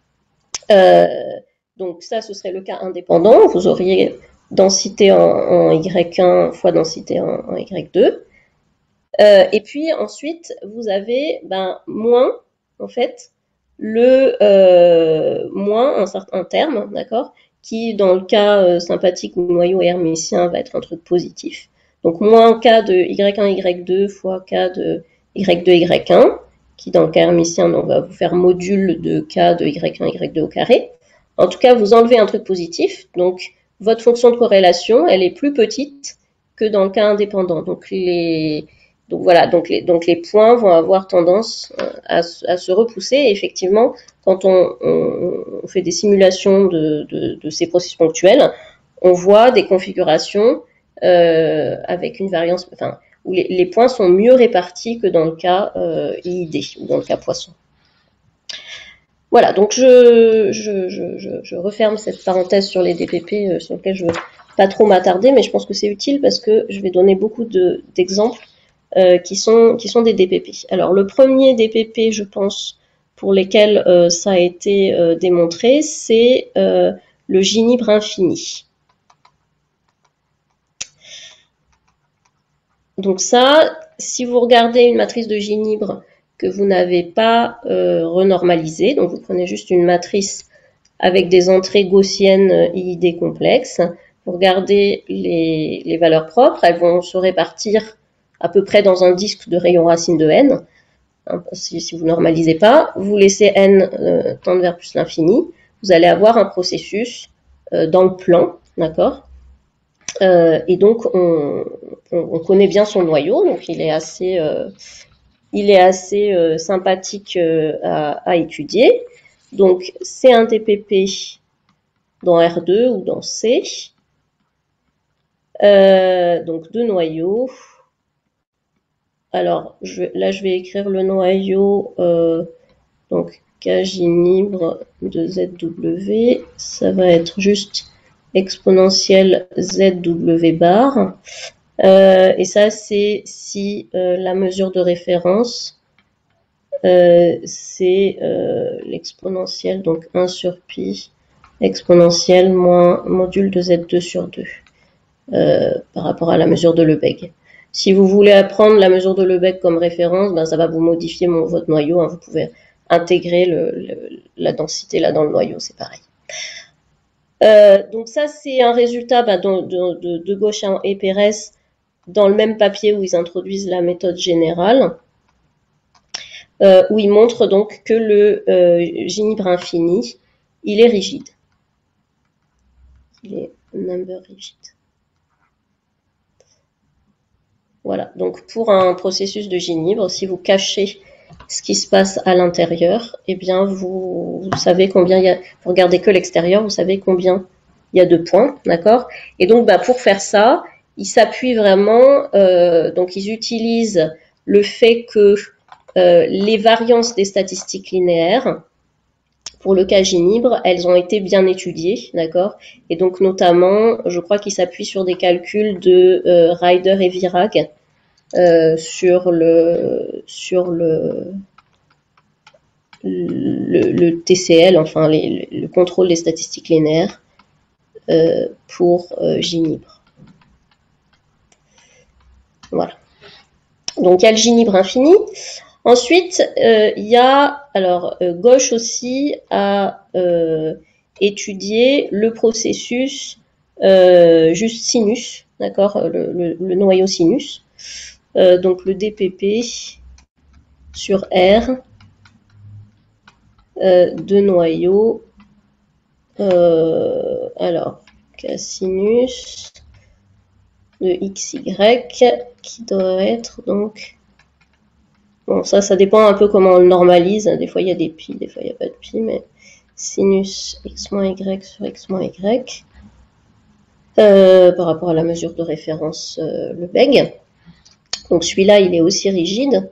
euh, Donc ça, ce serait le cas indépendant, vous auriez densité en, en Y un fois densité en, en Y deux, euh, et puis ensuite, vous avez ben, moins, en fait, le euh, moins un certain terme, d'accord, qui dans le cas euh, sympathique ou noyau hermítien va être un truc positif. Donc moins K de Y un, Y deux fois K de Y deux, Y un, qui dans le cas hermítien donc, va vous faire module de K de Y un, Y deux au carré. En tout cas, vous enlevez un truc positif, donc votre fonction de corrélation, elle est plus petite que dans le cas indépendant. Donc les Donc voilà, donc les, donc les points vont avoir tendance à, à se repousser. Et effectivement, quand on, on, on fait des simulations de, de, de ces processus ponctuels, on voit des configurations euh, avec une variance, enfin, où les, les points sont mieux répartis que dans le cas euh, I I D ou dans le cas Poisson. Voilà, donc je, je, je, je referme cette parenthèse sur les D P P euh, sur lequel je ne veux pas trop m'attarder, mais je pense que c'est utile parce que je vais donner beaucoup d'exemples. De, euh, qui sont qui sont des D P P. Alors le premier D P P, je pense, pour lesquels euh, ça a été euh, démontré, c'est euh, le ginibre infini. Donc ça, si vous regardez une matrice de ginibre que vous n'avez pas euh, renormalisée, donc vous prenez juste une matrice avec des entrées gaussiennes I I D complexes, vous regardez les, les valeurs propres, elles vont se répartir à peu près dans un disque de rayon racine de n, hein, si, si vous normalisez pas, vous laissez n euh, tendre vers plus l'infini, vous allez avoir un processus euh, dans le plan, d'accord? Euh, et donc on, on, on connaît bien son noyau, donc il est assez, euh, il est assez euh, sympathique euh, à, à étudier. Donc c'est un D P P dans R deux ou dans C. Euh, donc deux noyaux. Alors je, là je vais écrire le noyau euh, donc K ginibre de Z W. Ça va être juste exponentielle Z W bar. Euh, et ça, c'est si euh, la mesure de référence, euh, c'est euh, l'exponentielle, donc un sur pi, exponentielle moins module de Z deux sur deux, euh, par rapport à la mesure de Lebesgue. Si vous voulez apprendre la mesure de Lebesgue comme référence, ben, ça va vous modifier mon, votre noyau. Hein, vous pouvez intégrer le, le, la densité là dans le noyau, c'est pareil. Euh, donc ça, c'est un résultat bah, de, de, de, de Gauche et Pérez dans le même papier où ils introduisent la méthode générale, euh, où ils montrent donc que le euh, ginibre infini, il est rigide. Il est number rigide. Voilà, donc pour un processus de ginibre, si vous cachez ce qui se passe à l'intérieur, eh bien vous, vous savez combien il y a, vous regardez que l'extérieur, vous savez combien il y a de points, d'accord? Et donc bah, pour faire ça, ils s'appuient vraiment, euh, donc ils utilisent le fait que euh, les variances des statistiques linéaires, pour le cas ginibre, elles ont été bien étudiées, d'accord? Et donc notamment, je crois qu'ils s'appuient sur des calculs de euh, Ryder et Virag, Euh, sur le sur le, le, le T C L, enfin les, le contrôle des statistiques linéaires euh, pour euh, ginibre. Voilà. Donc il y a le ginibre infini. Ensuite, euh, il y a, alors euh, Gauche aussi a euh, étudié le processus euh, juste sinus, d'accord, le, le, le noyau sinus. Euh, donc le D P P sur R euh, de noyaux. Euh, alors, K-sinus de X Y qui doit être donc... Bon, ça, ça dépend un peu comment on le normalise. Des fois, il y a des pi, des fois, il n'y a pas de pi, mais sinus x moins y sur x moins y euh, par rapport à la mesure de référence euh, Lebesgue. Donc celui-là, il est aussi rigide.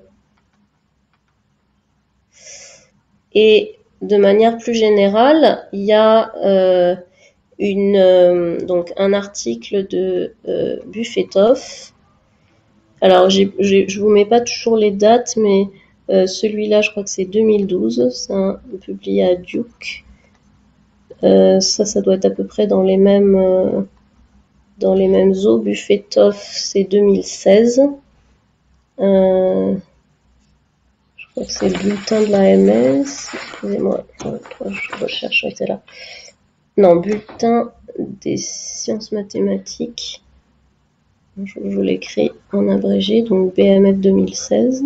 Et de manière plus générale, il y a euh, une, euh, donc un article de euh, Buffetov. Alors, j'ai, j'ai, je ne vous mets pas toujours les dates, mais euh, celui-là, je crois que c'est deux mille douze. C'est un, publié à Duke. Euh, ça, ça doit être à peu près dans les mêmes, euh, dans les mêmes eaux. Buffetov, c'est deux mille seize. Euh, je crois que c'est le bulletin de l'A M S. Excusez-moi, je recherche, c'est là. Non, bulletin des sciences mathématiques. Je vous l'écris en abrégé, donc B M F deux mille seize.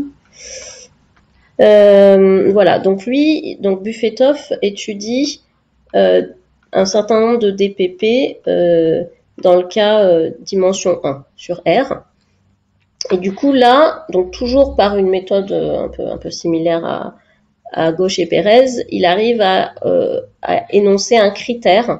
Euh, voilà, donc lui, donc Buffetov étudie euh, un certain nombre de D P P euh, dans le cas euh, dimension un sur R. Et du coup là, donc toujours par une méthode un peu, un peu similaire à, à Gauche et Pérez, il arrive à, euh, à énoncer un critère,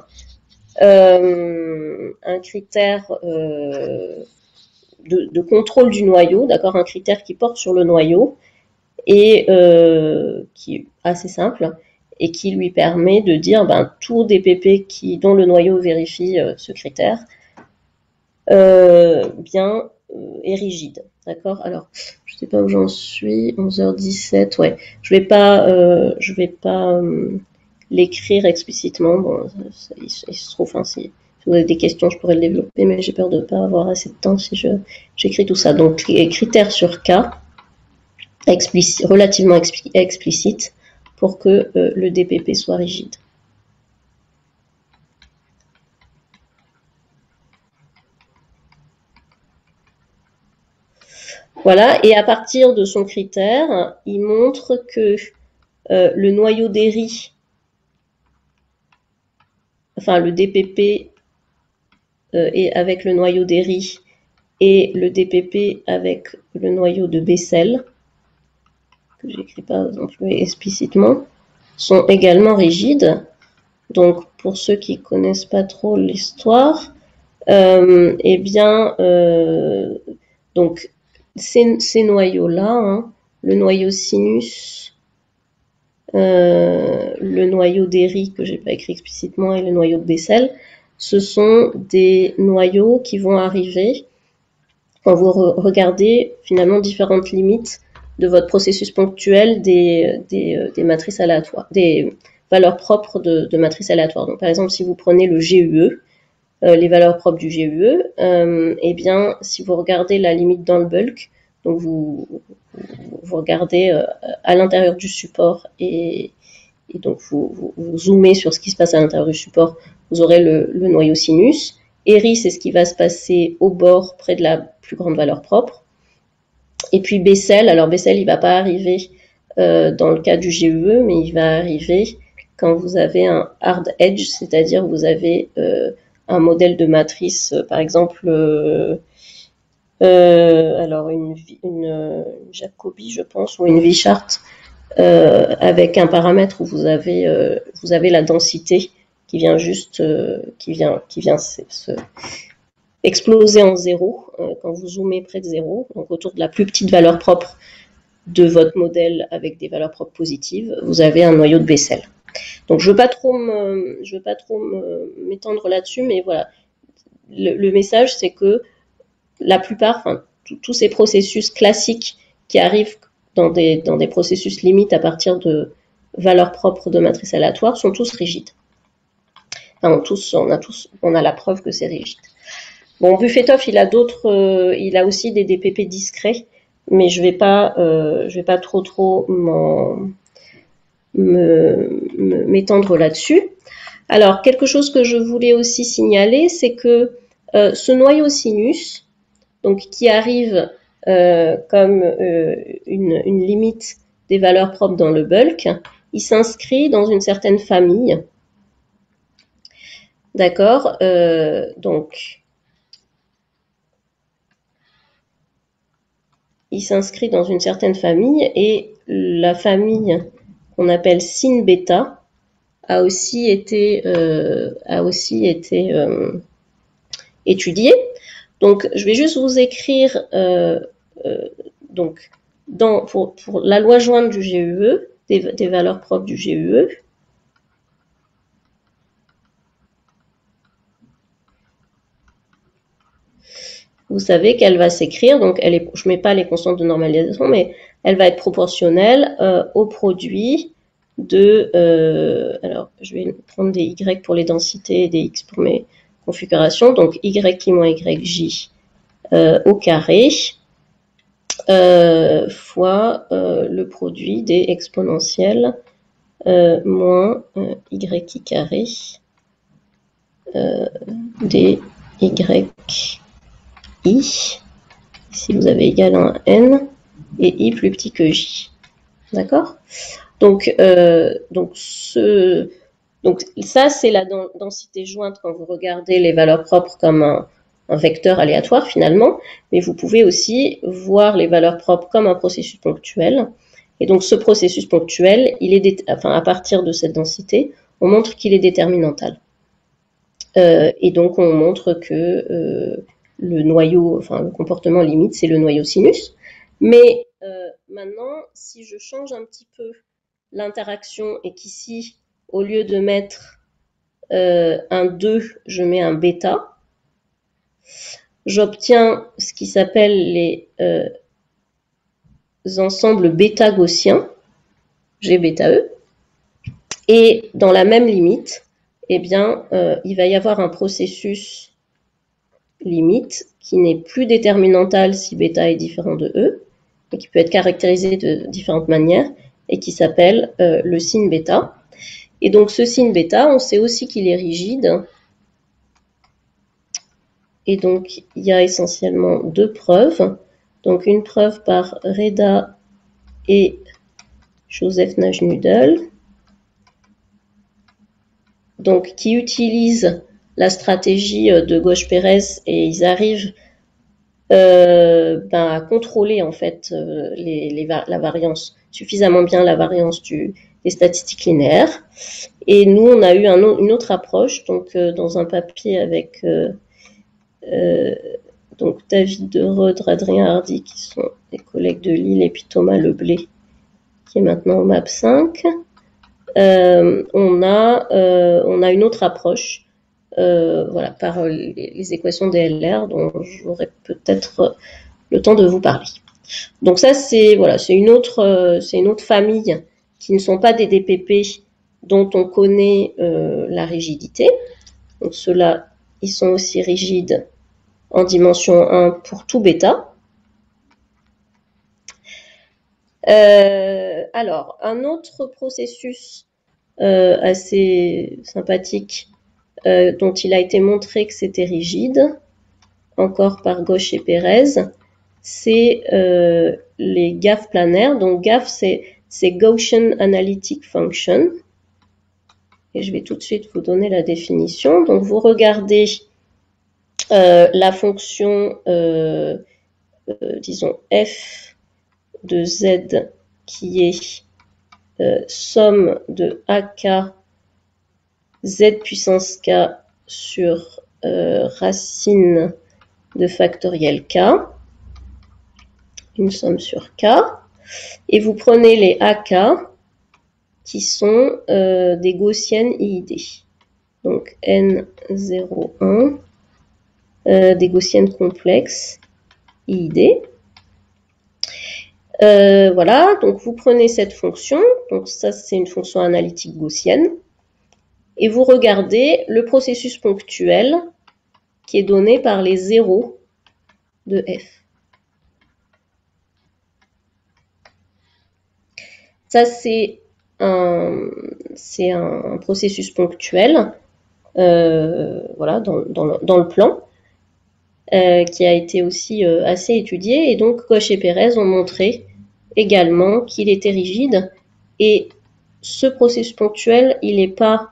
euh, un critère euh, de, de contrôle du noyau, d'accord, un critère qui porte sur le noyau et euh, qui est assez simple et qui lui permet de dire ben, tout D P P qui, dont le noyau vérifie euh, ce critère euh, bien euh, est rigide. D'accord? Alors, je ne sais pas où j'en suis, onze heures dix-sept, ouais. Je vais pas, euh, je vais pas euh, l'écrire explicitement. Bon, ça, il, il, se trouve, hein, si, si vous avez des questions, je pourrais le développer, mais j'ai peur de ne pas avoir assez de temps si je j'écris tout ça. Donc, critères sur K, explici, relativement expli, explicite, pour que euh, le D P P soit rigide. Voilà, et à partir de son critère, il montre que euh, le noyau d'Erie, enfin le D P P euh, est avec le noyau d'Erie et le D P P avec le noyau de Bessel, que j'écris pas non plus explicitement, sont également rigides. Donc pour ceux qui connaissent pas trop l'histoire, euh, eh bien, euh, donc ces, ces noyaux-là, hein, le noyau sinus, euh, le noyau d'Erie que j'ai pas écrit explicitement et le noyau de Bessel, ce sont des noyaux qui vont arriver quand vous re regardez finalement différentes limites de votre processus ponctuel des, des, des matrices aléatoires, des valeurs propres de, de matrices aléatoires. Donc par exemple, si vous prenez le G U E, euh, les valeurs propres du G U E, euh, eh bien, si vous regardez la limite dans le bulk, donc vous, vous regardez euh, à l'intérieur du support et, et donc vous, vous, vous zoomez sur ce qui se passe à l'intérieur du support, vous aurez le, le noyau sinus. Erie, c'est ce qui va se passer au bord, près de la plus grande valeur propre. Et puis Bessel, alors Bessel, il ne va pas arriver euh, dans le cas du G U E, mais il va arriver quand vous avez un hard edge, c'est-à-dire vous avez euh, un modèle de matrice, euh, par exemple, euh, euh, alors une, une, une Jacobi, je pense, ou une Wishart, euh, avec un paramètre où vous avez, euh, vous avez la densité qui vient juste, euh, qui vient, qui vient se, se exploser en zéro euh, quand vous zoomez près de zéro, donc autour de la plus petite valeur propre de votre modèle avec des valeurs propres positives, vous avez un noyau de Bessel. Donc je veux pas trop me, je veux pas trop m'étendre là-dessus, mais voilà, le, le message c'est que la plupart, enfin tous ces processus classiques qui arrivent dans des dans des processus limites à partir de valeurs propres de matrices aléatoires sont tous rigides. Enfin, on, tous, on a tous, on a la preuve que c'est rigide. Bon, Buffetov, il a d'autres, euh, il a aussi des D P P discrets, mais je vais pas, euh, je vais pas trop trop m'en m'étendre là-dessus. Alors, quelque chose que je voulais aussi signaler, c'est que euh, ce noyau sinus, donc qui arrive euh, comme euh, une, une limite des valeurs propres dans le bulk, il s'inscrit dans une certaine famille. D'accord, euh, donc il s'inscrit dans une certaine famille et la famille qu'on appelle sin bêta a aussi été euh, a aussi été euh, étudiée. Donc je vais juste vous écrire euh, euh, donc dans pour, pour la loi jointe du G U E, des, des valeurs propres du G U E. Vous savez qu'elle va s'écrire, donc elle est, je ne mets pas les constantes de normalisation, mais elle va être proportionnelle euh, au produit de, euh, alors je vais prendre des Y pour les densités et des X pour mes configurations, donc Y moins YJ euh, au carré euh, fois euh, le produit des exponentielles euh, moins euh, Y carré euh, des Y I, si vous avez égal à un n, et i plus petit que j. D'accord? Donc, euh, donc, ce, donc ça, c'est la densité jointe quand vous regardez les valeurs propres comme un, un vecteur aléatoire finalement, mais vous pouvez aussi voir les valeurs propres comme un processus ponctuel. Et donc ce processus ponctuel, il est enfin, à partir de cette densité, on montre qu'il est déterminantal. Euh, et donc on montre que euh, le noyau, enfin le comportement limite, c'est le noyau sinus. Mais euh, maintenant, si je change un petit peu l'interaction et qu'ici, au lieu de mettre euh, un deux, je mets un bêta, j'obtiens ce qui s'appelle les euh, ensembles bêta gaussiens, G bêta E, et dans la même limite, eh bien, euh, il va y avoir un processus limite qui n'est plus déterminantal si bêta est différent de E, et qui peut être caractérisé de différentes manières, et qui s'appelle euh, le signe bêta. Et donc ce signe bêta, on sait aussi qu'il est rigide. Et donc il y a essentiellement deux preuves. Donc une preuve par Reda et Joseph Nagy-Noodle, donc qui utilisent la stratégie de Gauche-Pérez et ils arrivent euh, ben, à contrôler en fait euh, les, les, la variance, suffisamment bien la variance du, des statistiques linéaires. Et nous, on a eu un, une autre approche, donc euh, dans un papier avec euh, euh, donc David de Rodre, Adrien Hardy, qui sont des collègues de Lille, et puis Thomas Leblé, qui est maintenant au M A P cinq. Euh, on a euh, on a une autre approche, euh, voilà, par les, les équations D L R, dont j'aurai peut-être le temps de vous parler. Donc ça, c'est voilà, c'est une autre euh, c'est une autre famille qui ne sont pas des D P P dont on connaît euh, la rigidité. Donc ceux-là, ils sont aussi rigides en dimension un pour tout bêta. Euh, alors, un autre processus euh, assez sympathique euh, dont il a été montré que c'était rigide, encore par Gauche et Pérez, c'est euh, les G A F planaires. Donc G A F, c'est Gaussian Analytic Function. Et je vais tout de suite vous donner la définition. Donc vous regardez euh, la fonction, euh, euh, disons, f de z qui est euh, somme de ak z puissance k sur euh, racine de factoriel k, une somme sur k, et vous prenez les ak qui sont euh, des gaussiennes I I D. Donc N zéro un, euh, des gaussiennes complexes I I D. Euh, voilà, donc vous prenez cette fonction, donc ça c'est une fonction analytique gaussienne, et vous regardez le processus ponctuel qui est donné par les zéros de f. Ça c'est un, c'est un processus ponctuel, euh, voilà, dans, dans, le, dans le plan, euh, qui a été aussi euh, assez étudié, et donc Gauche et Pérez ont montré également qu'il était rigide, et ce processus ponctuel, il n'est pas,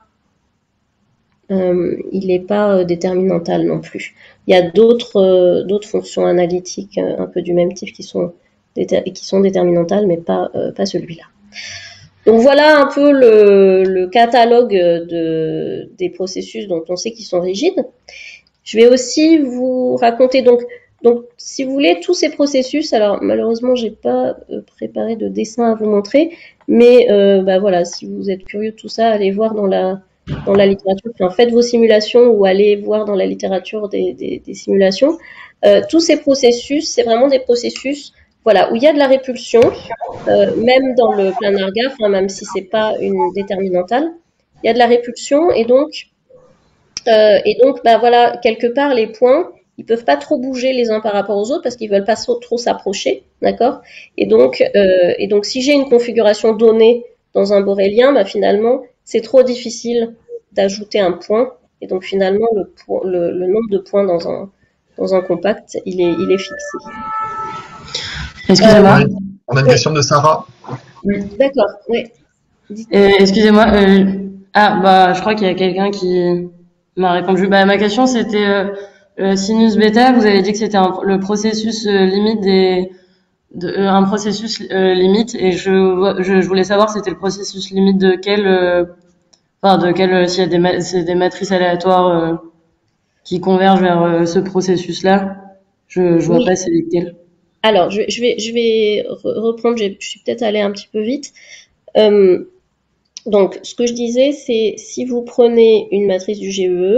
euh, il n'est pas euh, déterminantal non plus. Il y a d'autres euh, d'autres fonctions analytiques euh, un peu du même type qui sont, qui sont déterminantales, mais pas, euh, pas celui-là. Donc voilà un peu le, le catalogue de, des processus dont on sait qu'ils sont rigides. Je vais aussi vous raconter, donc, donc si vous voulez, tous ces processus, alors malheureusement, j'ai pas euh, préparé de dessin à vous montrer, mais euh, bah voilà, si vous êtes curieux de tout ça, allez voir dans la, dans la littérature, enfin, faites vos simulations ou allez voir dans la littérature des, des, des simulations. Euh, tous ces processus, c'est vraiment des processus, voilà, où il y a de la répulsion, euh, même dans le planar G A F, hein, même si c'est pas une déterminantale, il y a de la répulsion, et donc Euh, et donc, bah voilà, quelque part, les points, ils peuvent pas trop bouger les uns par rapport aux autres parce qu'ils veulent pas trop s'approcher, d'accord? Et donc, euh, et donc, si j'ai une configuration donnée dans un borélien, bah finalement, c'est trop difficile d'ajouter un point. Et donc, finalement, le, le, le nombre de points dans un dans un compact, il est il est fixé. Excusez-moi. Euh, on a une question de Sarah. Oui. D'accord. Oui. Euh, Excusez-moi. Euh, ah bah, je crois qu'il y a quelqu'un qui m'a répondu. Bah, ma question c'était euh, euh, sinus bêta. Vous avez dit que c'était le processus euh, limite des, de, euh, un processus euh, limite, et je, je, je voulais savoir c'était le processus limite de quel, euh, enfin de quel, euh, s'il y a des, c'est des matrices aléatoires euh, qui convergent vers euh, ce processus-là. Je, je vois oui. pas c'est lesquels. Alors je, je vais, je vais reprendre. Je suis peut-être allée un petit peu vite. Euh, Donc, ce que je disais, c'est si vous prenez une matrice du G E E,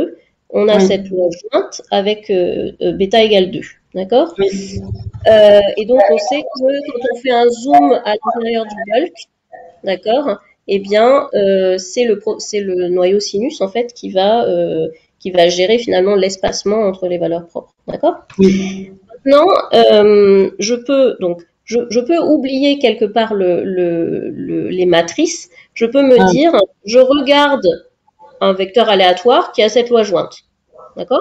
on a Oui. cette loi jointe avec euh, euh, bêta égale deux. D'accord? Oui. euh, Et donc, on sait que quand on fait un zoom à l'intérieur du bulk, d'accord, eh bien, euh, c'est le, c'est le noyau sinus, en fait, qui va, euh, qui va gérer finalement l'espacement entre les valeurs propres. D'accord? Oui. Maintenant, euh, je peux donc je, je peux oublier quelque part le, le, le, les matrices. Je peux me Ah. dire, je regarde un vecteur aléatoire qui a cette loi jointe, d'accord,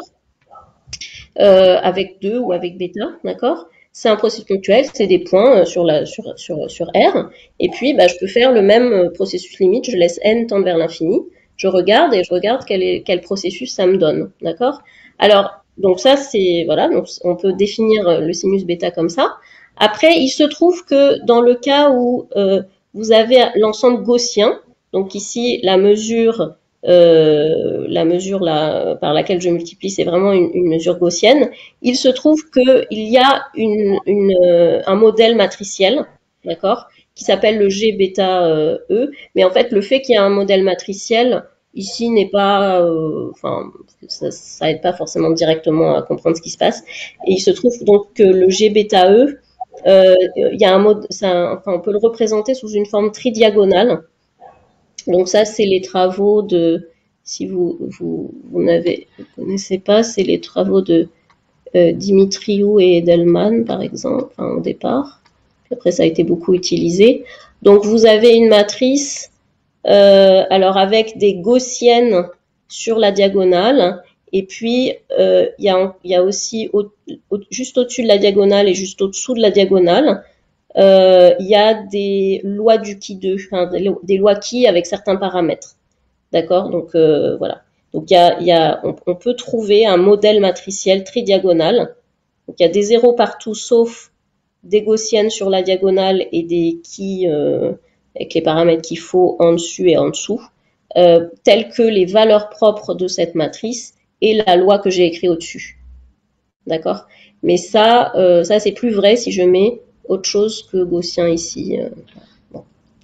euh, avec deux ou avec bêta, d'accord. C'est un processus ponctuel, c'est des points sur la sur sur sur R. Et puis, bah, je peux faire le même processus limite. Je laisse n tendre vers l'infini. Je regarde et je regarde quel est quel processus ça me donne, d'accord. Alors, donc ça, c'est, voilà, donc on peut définir le sinus bêta comme ça. Après, il se trouve que dans le cas où euh, vous avez l'ensemble gaussien, donc ici, la mesure, euh, la mesure là, par laquelle je multiplie, c'est vraiment une, une mesure gaussienne, il se trouve qu'il y a une, une, euh, un modèle matriciel, d'accord, qui s'appelle le G bêta euh, E, mais en fait, le fait qu'il y ait un modèle matriciel, ici n'est pas, euh, enfin, ça, ça aide pas forcément directement à comprendre ce qui se passe. Et il se trouve donc que le G bêta E, euh, il y a un mode, ça, enfin, on peut le représenter sous une forme tridiagonale. Donc ça, c'est les travaux de, si vous vous, vous n'avez, vous connaissez pas, c'est les travaux de euh, Dimitriou et Edelman, par exemple, enfin, au départ. Après, ça a été beaucoup utilisé. Donc vous avez une matrice. Euh, alors avec des gaussiennes sur la diagonale, et puis euh, il y a, y a aussi au, au, juste au-dessus de la diagonale et juste au-dessous de la diagonale, euh, il y a des lois du qui deux, hein, des, des lois qui avec certains paramètres. D'accord? Donc euh, voilà. Donc il y a, y a, on, on peut trouver un modèle matriciel tridiagonal. Donc il y a des zéros partout sauf des gaussiennes sur la diagonale et des qui euh, avec les paramètres qu'il faut en dessus et en dessous, euh, tels que les valeurs propres de cette matrice et la loi que j'ai écrite au-dessus. D'accord? Mais ça, euh, ça c'est plus vrai si je mets autre chose que gaussien ici. Euh, bon.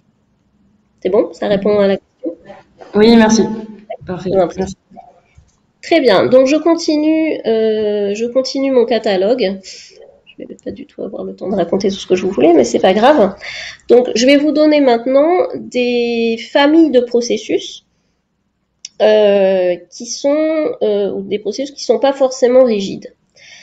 C'est bon? Ça répond à la question? Oui, merci. Parfait. Merci. Très bien. Donc je continue, euh, je continue mon catalogue. Je vais pas du tout avoir le temps de raconter tout ce que je vous voulais, mais c'est pas grave. Donc, je vais vous donner maintenant des familles de processus euh, qui sont euh, ou des processus qui sont pas forcément rigides.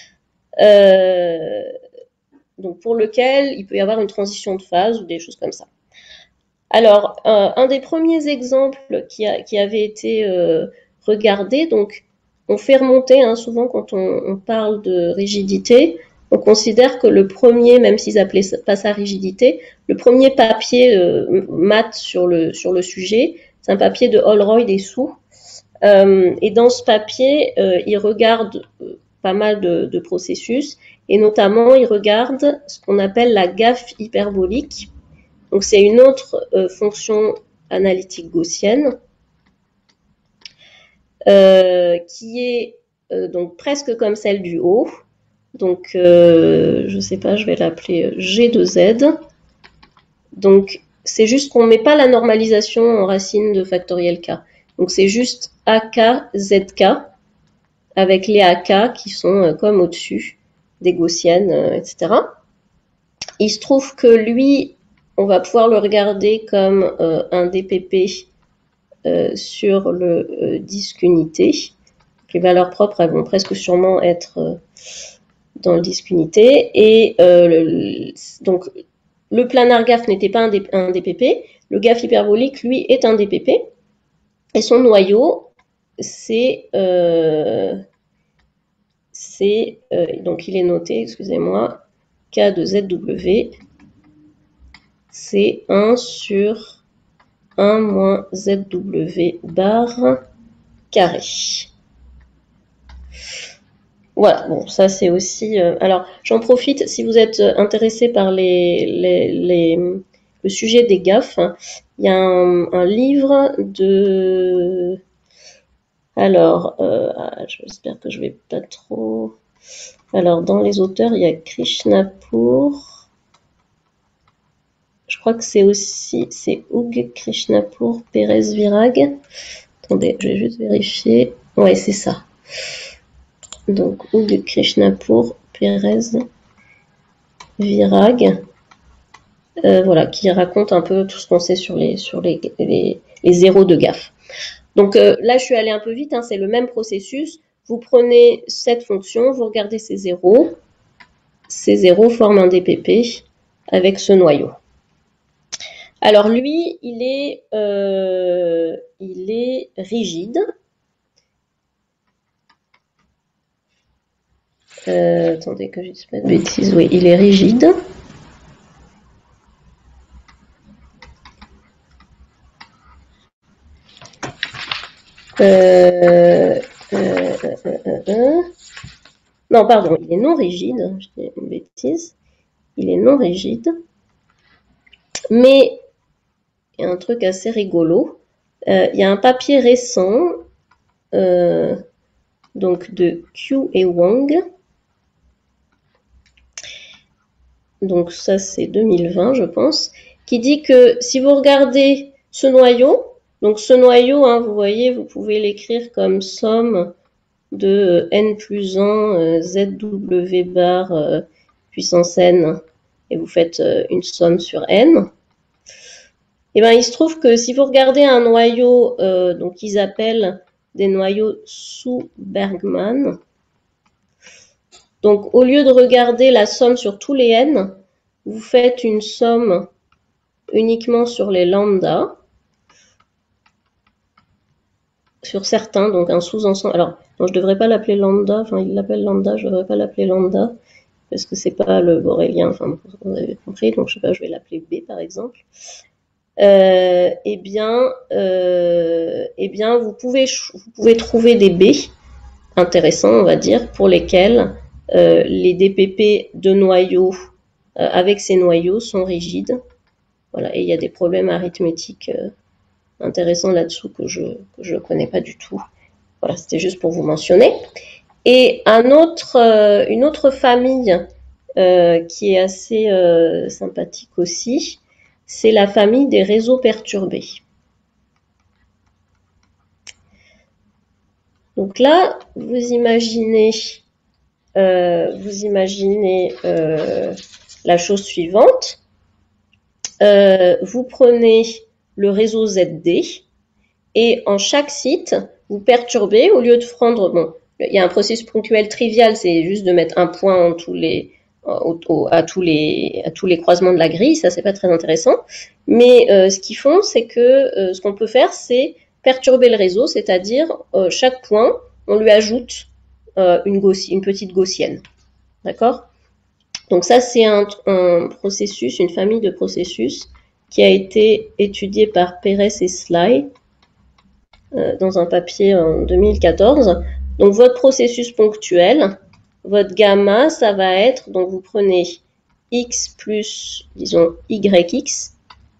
Euh, donc, pour lequel il peut y avoir une transition de phase ou des choses comme ça. Alors, euh, un des premiers exemples qui, a, qui avait été euh, regardé, donc on fait remonter hein, souvent quand on, on parle de rigidité. On considère que le premier, même s'ils appelaient pas ça rigidité, le premier papier euh, mat sur le, sur le sujet, c'est un papier de Holroyd et Sou. Euh, et dans ce papier, euh, ils regardent pas mal de, de processus, et notamment, ils regardent ce qu'on appelle la gaffe hyperbolique. Donc, c'est une autre euh, fonction analytique gaussienne euh, qui est euh, donc presque comme celle du haut. Donc, euh, je sais pas, je vais l'appeler G de Z. Donc, c'est juste qu'on ne met pas la normalisation en racine de factoriel K. Donc, c'est juste A K, Z K, avec les A K qui sont euh, comme au-dessus des gaussiennes, euh, et cetera. Il se trouve que lui, on va pouvoir le regarder comme euh, un D P P euh, sur le euh, disque unité. Donc, les valeurs propres, elles vont presque sûrement être... Euh, dans le disque unité, et euh, le, donc le planar gaffe n'était pas un, D, un D P P, le gaffe hyperbolique, lui, est un D P P, et son noyau, c'est, euh, c'est euh, donc il est noté, excusez-moi, K de Z W, c'est un sur un moins Z W bar carré. Voilà, bon, ça c'est aussi... Euh, alors, j'en profite, si vous êtes intéressé par les, les, les, le sujet des gaffes, hein, il y a un, un livre de... Alors, euh, j'espère que je vais pas trop... Alors, dans les auteurs, il y a Krishnapur. Je crois que c'est aussi... C'est Oug Krishnapur, Pérez Virag. Attendez, je vais juste vérifier. Ouais, c'est ça. Donc, ou de Krishnapur, Pérez, Virag, euh, voilà, qui raconte un peu tout ce qu'on sait sur les, sur les, les, les zéros de gaffe. Donc euh, là, je suis allée un peu vite, hein, c'est le même processus. Vous prenez cette fonction, vous regardez ces zéros. Ces zéros forment un D P P avec ce noyau. Alors lui, il est, euh, il est rigide. Euh, attendez que je ne dise pas de bêtises. Oui, il est rigide. Euh, euh, euh, euh, euh. Non, pardon, il est non rigide. Je dis une bêtise. Il est non rigide. Mais il y a un truc assez rigolo. Euh, il y a un papier récent, euh, donc de Q et Wang. Donc ça c'est deux mille vingt je pense, qui dit que si vous regardez ce noyau, donc ce noyau, hein, vous voyez, vous pouvez l'écrire comme somme de n plus un euh, zw bar euh, puissance n, et vous faites euh, une somme sur n. Et bien il se trouve que si vous regardez un noyau, euh, donc qu'ils appellent des noyaux sous Bergman, donc, au lieu de regarder la somme sur tous les n, vous faites une somme uniquement sur les lambda, sur certains, donc un sous-ensemble. Alors, non, je ne devrais pas l'appeler lambda, enfin, il l'appelle lambda, je ne devrais pas l'appeler lambda, parce que c'est pas le borélien, enfin, vous avez compris, donc je sais pas, je vais l'appeler B, par exemple. Euh, eh bien, euh, eh bien, vous pouvez, vous pouvez trouver des B intéressants, on va dire, pour lesquels Euh, les D P P de noyaux euh, avec ces noyaux sont rigides. Voilà, et il y a des problèmes arithmétiques euh, intéressants là-dessous que je que je connais pas du tout. Voilà, c'était juste pour vous mentionner. Et un autre, euh, une autre famille euh, qui est assez euh, sympathique aussi, c'est la famille des réseaux perturbés. Donc là, vous imaginez Euh, vous imaginez euh, la chose suivante. Euh, vous prenez le réseau Z D et en chaque site, vous perturbez, au lieu de prendre, bon, il y a un processus ponctuel trivial, c'est juste de mettre un point en tous les, au, au, à, tous les, à tous les croisements de la grille, ça c'est pas très intéressant. Mais euh, ce qu'ils font, c'est que euh, ce qu'on peut faire, c'est perturber le réseau, c'est-à-dire euh, chaque point, on lui ajoute Euh, une, une petite gaussienne. D'accord? Donc ça, c'est un, un processus, une famille de processus qui a été étudiée par Pérez et Sly euh, dans un papier en deux mille quatorze. Donc votre processus ponctuel, votre gamma, ça va être, donc vous prenez x plus, disons, yx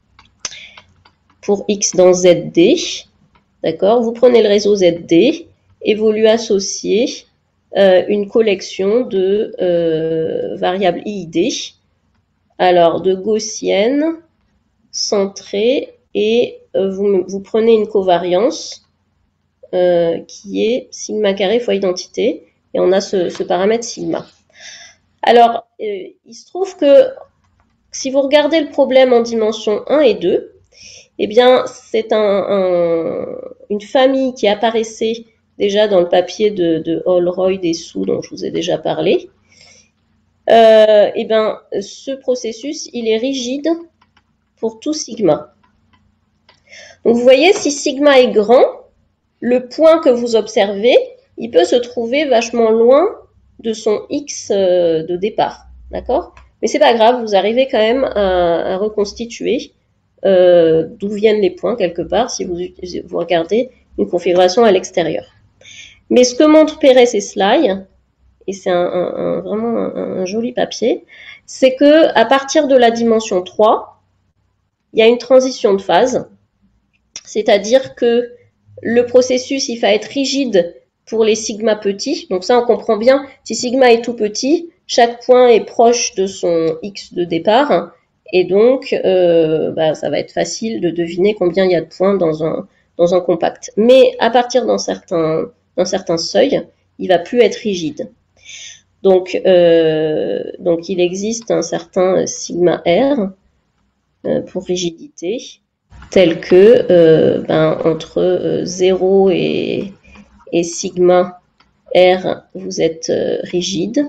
pour x dans Z D. D'accord? Vous prenez le réseau Z D et vous lui associez Euh, une collection de euh, variables I I D, alors de gaussiennes, centrées, et euh, vous, vous prenez une covariance euh, qui est sigma carré fois identité, et on a ce, ce paramètre sigma. Alors, euh, il se trouve que si vous regardez le problème en dimension un et deux, eh bien, c'est un, un, une famille qui apparaissait déjà dans le papier de, de Holroyd et Su, dont je vous ai déjà parlé. Euh, et ben, ce processus, il est rigide pour tout sigma. Donc, vous voyez, si sigma est grand, le point que vous observez, il peut se trouver vachement loin de son x de départ. D'accord? Mais c'est pas grave, vous arrivez quand même à, à reconstituer euh, d'où viennent les points quelque part si vous, vous regardez une configuration à l'extérieur. Mais ce que montrent Pérez et Sly, et c'est un, un, un, vraiment un, un joli papier, c'est que à partir de la dimension trois, il y a une transition de phase, c'est-à-dire que le processus, il va être rigide pour les sigma petits. Donc ça, on comprend bien, si sigma est tout petit, chaque point est proche de son x de départ, et donc euh, bah, ça va être facile de deviner combien il y a de points dans un, dans un compact. Mais à partir d'un certain d'un certain seuil, il va plus être rigide. Donc, euh, donc il existe un certain sigma R euh, pour rigidité, tel que euh, ben, entre euh, zéro et, et sigma R, vous êtes euh, rigide,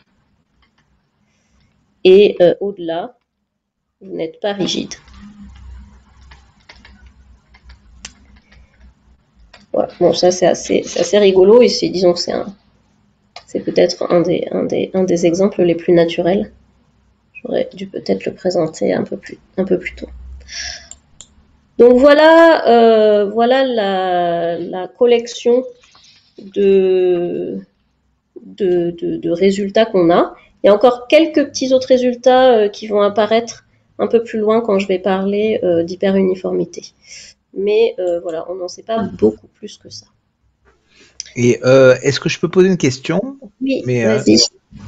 et euh, au-delà, vous n'êtes pas rigide. Voilà. Bon, ça c'est assez, c'est assez rigolo, et c'est, disons que c'est un, c'est peut-être un des, un, des, un des exemples les plus naturels. J'aurais dû peut-être le présenter un peu plus, un peu plus tôt. Donc voilà, euh, voilà la, la collection de, de, de, de résultats qu'on a. Il y a encore quelques petits autres résultats euh, qui vont apparaître un peu plus loin quand je vais parler euh, d'hyperuniformité. Mais euh, voilà, on n'en sait pas beaucoup plus que ça. Et euh, est-ce que je peux poser une question? Oui, Mais, euh, vas-y.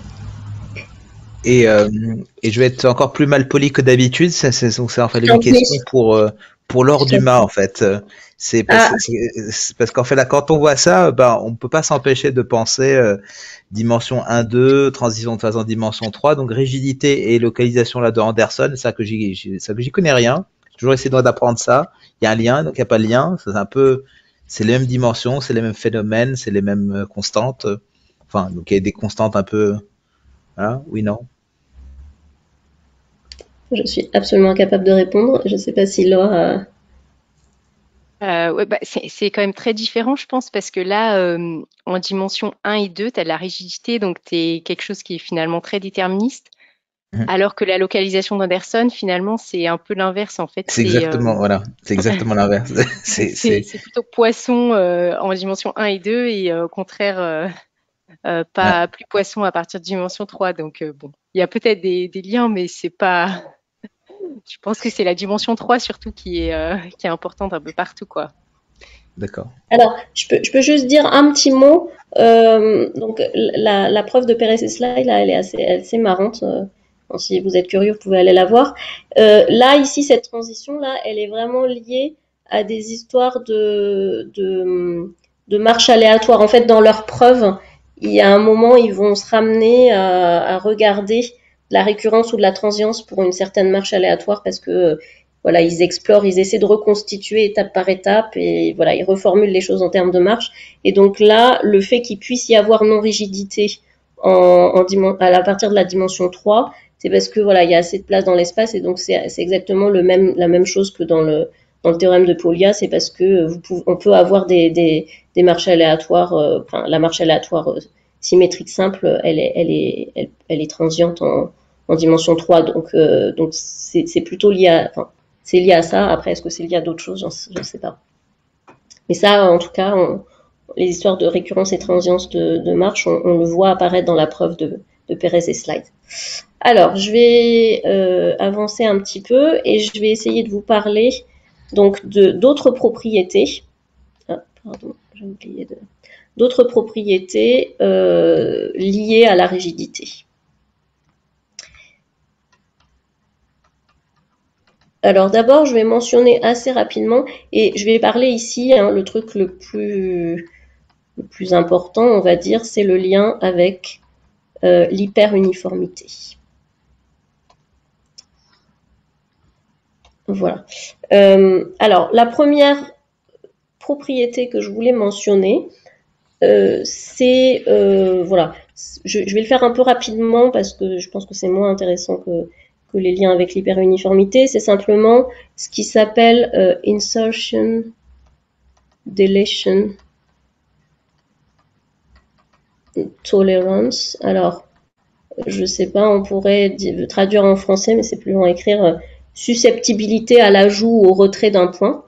Et, euh, et je vais être encore plus mal poli que d'habitude. Ça, c'est, donc, c'est en fait une Ok. question pour, euh, pour Laure Dumas, en fait. Euh, C'est parce, Ah. c'est- c'est parce qu'en fait, là, quand on voit ça, ben, on peut pas s'empêcher de penser euh, dimension un deux, transition de phase en dimension trois, donc rigidité et localisation là de Anderson, ça que j'y, j'y- ça que j'y connais rien. J'ai toujours essayé d'apprendre ça. Il y a un lien, donc il n'y a pas de lien. C'est un peu, c'est les mêmes dimensions, c'est les mêmes phénomènes, c'est les mêmes euh, constantes. Enfin, donc il y a des constantes un peu, voilà, oui, non. Je suis absolument incapable de répondre. Je ne sais pas si Laure a... Euh, ouais, bah, c'est c'est quand même très différent, je pense, parce que là, euh, en dimension un et deux, tu as de la rigidité, donc tu es quelque chose qui est finalement très déterministe, Mhm. alors que la localisation d'Anderson, finalement, c'est un peu l'inverse, en fait. C'est C'est euh, exactement, voilà, c'est exactement l'inverse. C'est, c'est c'est, c'est plutôt poisson euh, en dimension un et deux, et euh, au contraire, euh, euh, ouais, pas plus poisson à partir de dimension trois. Donc, euh, bon, il y a peut-être des, des liens, mais c'est pas. Je pense que c'est la dimension trois surtout qui est, euh, qui est importante un peu partout, quoi. d'accord. Alors, je peux, je peux juste dire un petit mot. Euh, donc, la, la preuve de Pérez et Sly, là, elle est assez, assez marrante. Euh, bon, si vous êtes curieux, vous pouvez aller la voir. Euh, là, ici, cette transition-là, elle est vraiment liée à des histoires de, de, de marche aléatoire. En fait, dans leur preuve, il y a un moment, ils vont se ramener à, à regarder la récurrence ou de la transience pour une certaine marche aléatoire parce que voilà, ils explorent, ils essaient de reconstituer étape par étape et voilà, ils reformulent les choses en termes de marche. Et donc là, le fait qu'il puisse y avoir non-rigidité en, en à partir de la dimension trois, c'est parce que voilà, il y a assez de place dans l'espace et donc c'est, c'est exactement le même, la même chose que dans le, dans le théorème de Pólya, c'est parce que vous pouvez, on peut avoir des, des, des marches aléatoires, euh, enfin, la marche aléatoire euh, symétrique simple, elle est, elle est, elle, elle est transiente en, en dimension trois, donc, euh, donc c'est, c'est plutôt lié à, enfin, c'est lié à ça. Après, est-ce que c'est lié à d'autres choses? Je ne sais pas. Mais ça, en tout cas, on, les histoires de récurrence et transience de, de marche, on, on, le voit apparaître dans la preuve de, de Pérez et Sly. Alors, je vais euh, avancer un petit peu et je vais essayer de vous parler donc de d'autres propriétés. Ah, pardon, j'ai oublié de d'autres propriétés euh, liées à la rigidité. Alors d'abord, je vais mentionner assez rapidement, et je vais parler ici, hein, le truc le plus, le plus important, on va dire, c'est le lien avec euh, l'hyperuniformité. Voilà. Euh, alors, la première propriété que je voulais mentionner, euh, c'est, euh, voilà, je, je vais le faire un peu rapidement parce que je pense que c'est moins intéressant que que les liens avec l'hyperuniformité, c'est simplement ce qui s'appelle euh, insertion deletion tolerance. Alors, je sais pas, on pourrait traduire en français, mais c'est plus long à écrire, euh, susceptibilité à l'ajout ou au retrait d'un point.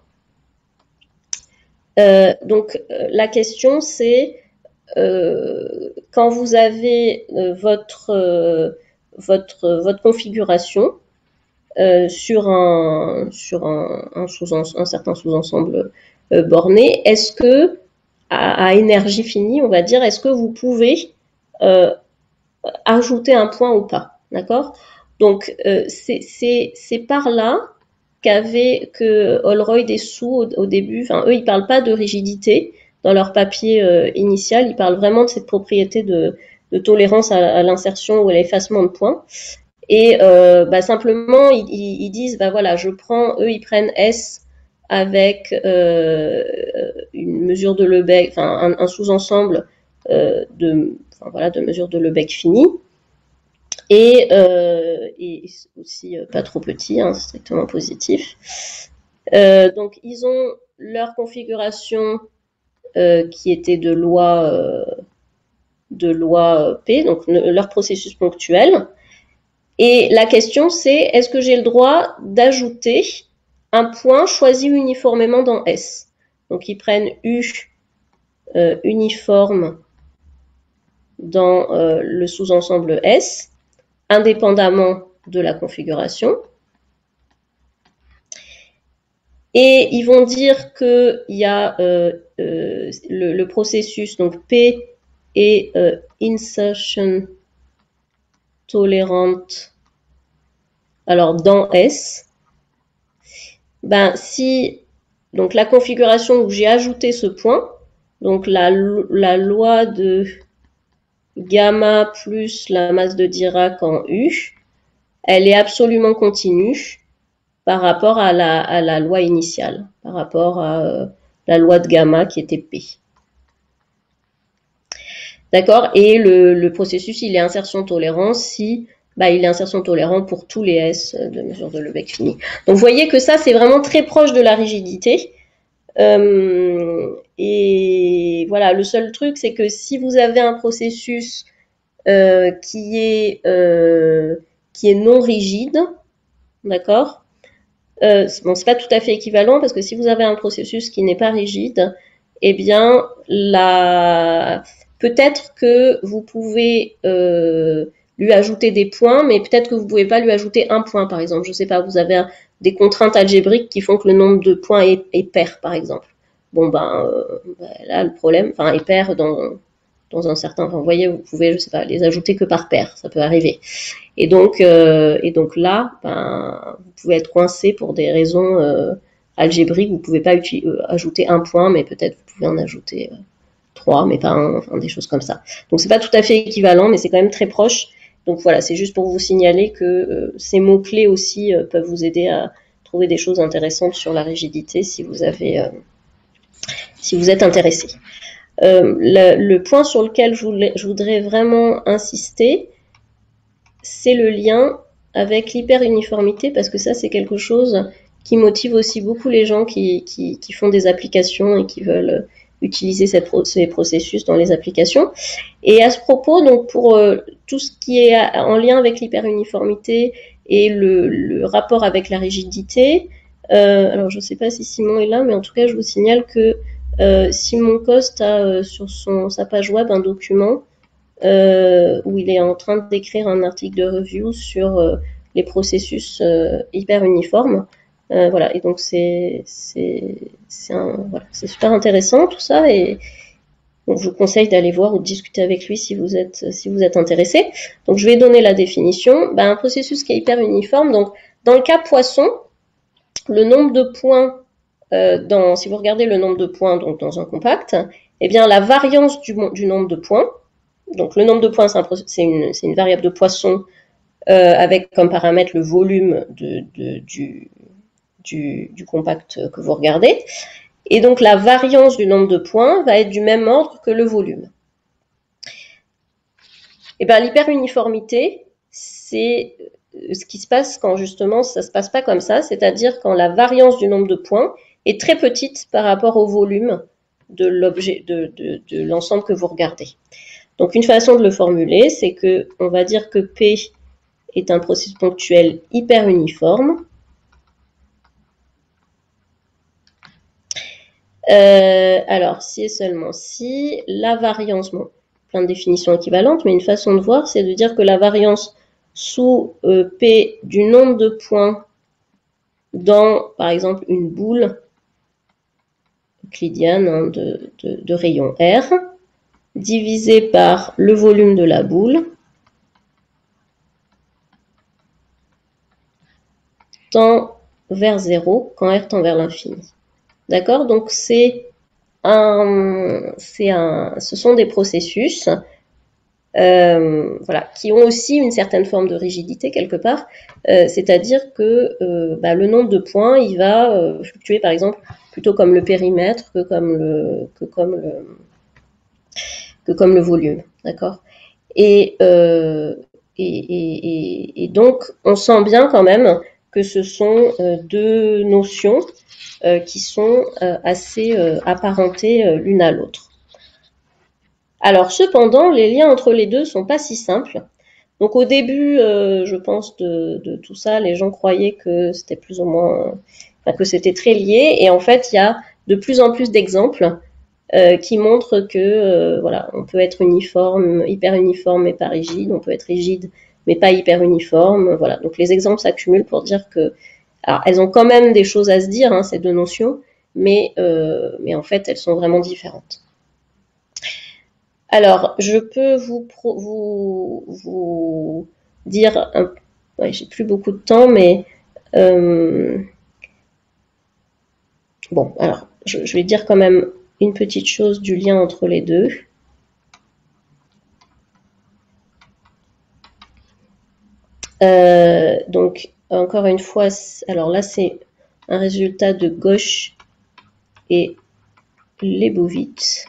Euh, donc, euh, la question, c'est euh, quand vous avez euh, votre, euh, votre, votre configuration, Euh, sur un sur un, un, sous un certain sous-ensemble euh, borné, est-ce que à, à énergie finie, on va dire, est-ce que vous pouvez euh, ajouter un point ou pas, d'accord? Donc euh, c'est c'est c'est par là qu'avait que Holroyd et Sue au, au début, enfin eux ils parlent pas de rigidité dans leur papier euh, initial, ils parlent vraiment de cette propriété de, de tolérance à, à l'insertion ou à l'effacement de points. Et euh, bah, simplement, ils, ils disent, bah voilà, je prends, eux, ils prennent S avec euh, une mesure de Lebesgue, enfin un, un sous-ensemble euh, de, enfin, voilà, de mesures de Lebesgue finies. Et, euh, et aussi euh, pas trop petit, hein, strictement positif. Euh, donc ils ont leur configuration euh, qui était de loi euh, de loi P, donc ne, leur processus ponctuel. Et la question c'est, est-ce que j'ai le droit d'ajouter un point choisi uniformément dans S? Donc ils prennent U euh, uniforme dans euh, le sous-ensemble S, indépendamment de la configuration. Et ils vont dire qu'il y a euh, euh, le, le processus, donc P est euh, insertion tolerant, alors dans S. Ben si donc la configuration où j'ai ajouté ce point, donc la, la loi de gamma plus la masse de Dirac en U, elle est absolument continue par rapport à la, à la loi initiale, par rapport à euh, la loi de gamma qui était P. D'accord? Et le, le processus, il est insertion tolérant si bah, il est insertion tolérant pour tous les S de mesure de Lebesgue fini. Donc vous voyez que ça, c'est vraiment très proche de la rigidité. Euh, et voilà, le seul truc, c'est que si vous avez un processus euh, qui est euh, qui est non rigide, d'accord? Euh, bon, c'est pas tout à fait équivalent parce que si vous avez un processus qui n'est pas rigide, eh bien, la... peut-être que vous pouvez euh, lui ajouter des points, mais peut-être que vous pouvez pas lui ajouter un point, par exemple. Je sais pas, vous avez un, des contraintes algébriques qui font que le nombre de points est, est pair, par exemple. Bon, ben, euh, ben là, le problème, enfin, est pair dans dans un certain, enfin, vous voyez, vous pouvez, je sais pas, les ajouter que par paire, ça peut arriver. Et donc, euh, et donc là, ben, vous pouvez être coincé pour des raisons euh, algébriques. Vous pouvez pas euh, ajouter un point, mais peut-être vous pouvez en ajouter euh, trois, mais pas un, enfin des choses comme ça. Donc c'est pas tout à fait équivalent, mais c'est quand même très proche. Donc voilà, c'est juste pour vous signaler que euh, ces mots clés aussi euh, peuvent vous aider à trouver des choses intéressantes sur la rigidité si vous avez, euh, si vous êtes intéressé. Euh, le, le point sur lequel je, voulais, je voudrais vraiment insister, c'est le lien avec l'hyperuniformité, parce que ça, c'est quelque chose qui motive aussi beaucoup les gens qui, qui, qui font des applications et qui veulent utiliser cette, ces processus dans les applications. Et à ce propos, donc pour euh, tout ce qui est en lien avec l'hyperuniformité et le, le rapport avec la rigidité, euh, alors je ne sais pas si Simon est là, mais en tout cas, je vous signale que euh, Simon Coste a euh, sur son, sa page web un document Euh, où il est en train d'écrire un article de review sur euh, les processus euh, hyper uniformes. Euh, voilà, et donc c'est c'est voilà, super intéressant tout ça, et donc je vous conseille d'aller voir ou de discuter avec lui si vous êtes si vous êtes intéressé. Donc je vais donner la définition. Ben, un processus qui est hyper uniforme. Donc dans le cas poisson, le nombre de points euh, dans si vous regardez le nombre de points donc dans un compact, eh bien la variance du, du nombre de points. Donc le nombre de points, c'est une, une variable de Poisson euh, avec comme paramètre le volume de, de, du, du, du compact que vous regardez. Et donc la variance du nombre de points va être du même ordre que le volume. Et bien l'hyperuniformité, c'est ce qui se passe quand justement ça ne se passe pas comme ça, c'est-à-dire quand la variance du nombre de points est très petite par rapport au volume de l'objet, de, de, de l'ensemble que vous regardez. Donc une façon de le formuler, c'est que on va dire que P est un processus ponctuel hyper uniforme. Euh, alors, si et seulement si la variance, bon, plein de définitions équivalentes, mais une façon de voir, c'est de dire que la variance sous euh, P du nombre de points dans, par exemple, une boule euclidienne hein, de, de, de rayon R, divisé par le volume de la boule, tend vers zéro quand R tend vers l'infini. D'accord? Donc c'est un, c'est un, ce sont des processus euh, voilà, qui ont aussi une certaine forme de rigidité quelque part, euh, c'est-à-dire que euh, bah, le nombre de points, il va euh, fluctuer par exemple plutôt comme le périmètre que comme le, que comme le, que comme le volume, d'accord. Et, euh, et, et, et donc, on sent bien quand même que ce sont euh, deux notions euh, qui sont euh, assez euh, apparentées euh, l'une à l'autre. Alors, cependant, les liens entre les deux sont pas si simples. Donc, au début, euh, je pense, de, de tout ça, les gens croyaient que c'était plus ou moins, enfin, que c'était très lié. Et en fait, il y a de plus en plus d'exemples Euh, qui montre que euh, voilà, on peut être uniforme, hyper uniforme mais pas rigide, on peut être rigide mais pas hyper uniforme, voilà. Donc les exemples s'accumulent pour dire que, alors elles ont quand même des choses à se dire, hein, ces deux notions, mais euh, mais en fait elles sont vraiment différentes. Alors je peux vous pro vous vous dire, un... ouais, j'ai plus beaucoup de temps, mais euh... bon, alors je, je vais dire quand même une petite chose du lien entre les deux. Euh, donc, encore une fois, alors là, c'est un résultat de Ghosh et Lebovitz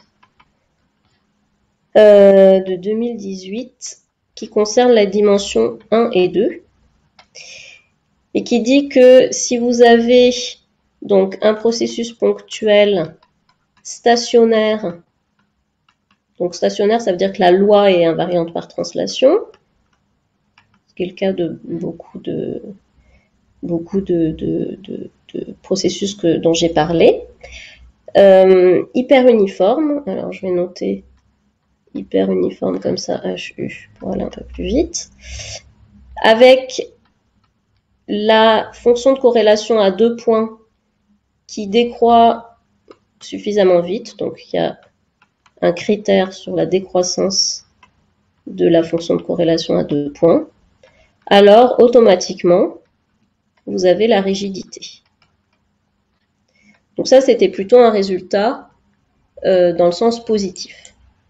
euh, de deux mille dix-huit qui concerne la dimension un et deux et qui dit que si vous avez donc un processus ponctuel stationnaire, donc stationnaire, ça veut dire que la loi est invariante par translation, ce qui est le cas de beaucoup de beaucoup de, de, de, de processus que, dont j'ai parlé. Euh, hyper uniforme, alors je vais noter hyper uniforme comme ça, H U, pour aller un peu plus vite, avec la fonction de corrélation à deux points qui décroît suffisamment vite, donc il y a un critère sur la décroissance de la fonction de corrélation à deux points, alors automatiquement, vous avez la rigidité. Donc ça, c'était plutôt un résultat euh, dans le sens positif.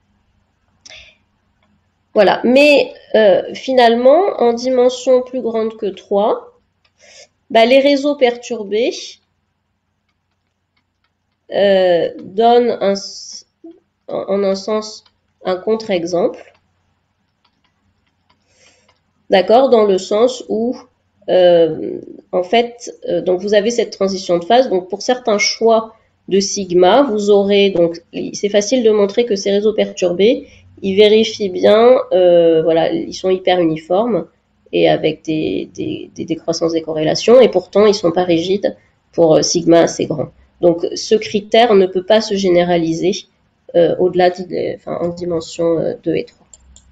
Voilà, mais euh, finalement, en dimension plus grande que trois, bah, les réseaux perturbés euh, donnent un, en un sens un contre-exemple, d'accord, dans le sens où Euh, en fait, euh, donc vous avez cette transition de phase. Donc pour certains choix de sigma, vous aurez donc, c'est facile de montrer que ces réseaux perturbés, ils vérifient bien, euh, voilà, ils sont hyper uniformes et avec des, des, des décroissances des corrélations, et pourtant ils sont pas rigides pour euh, sigma assez grand. Donc ce critère ne peut pas se généraliser euh, au-delà de, enfin, en dimension euh, deux et trois.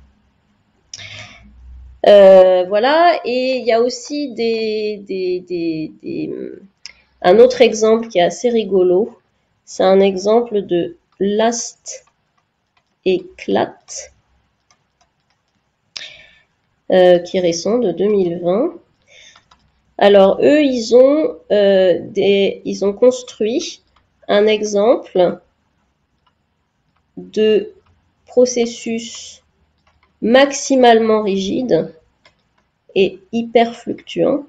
Euh, voilà, et il y a aussi des, des, des, des, un autre exemple qui est assez rigolo. C'est un exemple de Last et Clat, euh, qui est récent, de deux mille vingt. Alors eux, ils ont, euh, des, ils ont construit un exemple de processus maximalement rigide et hyper fluctuant.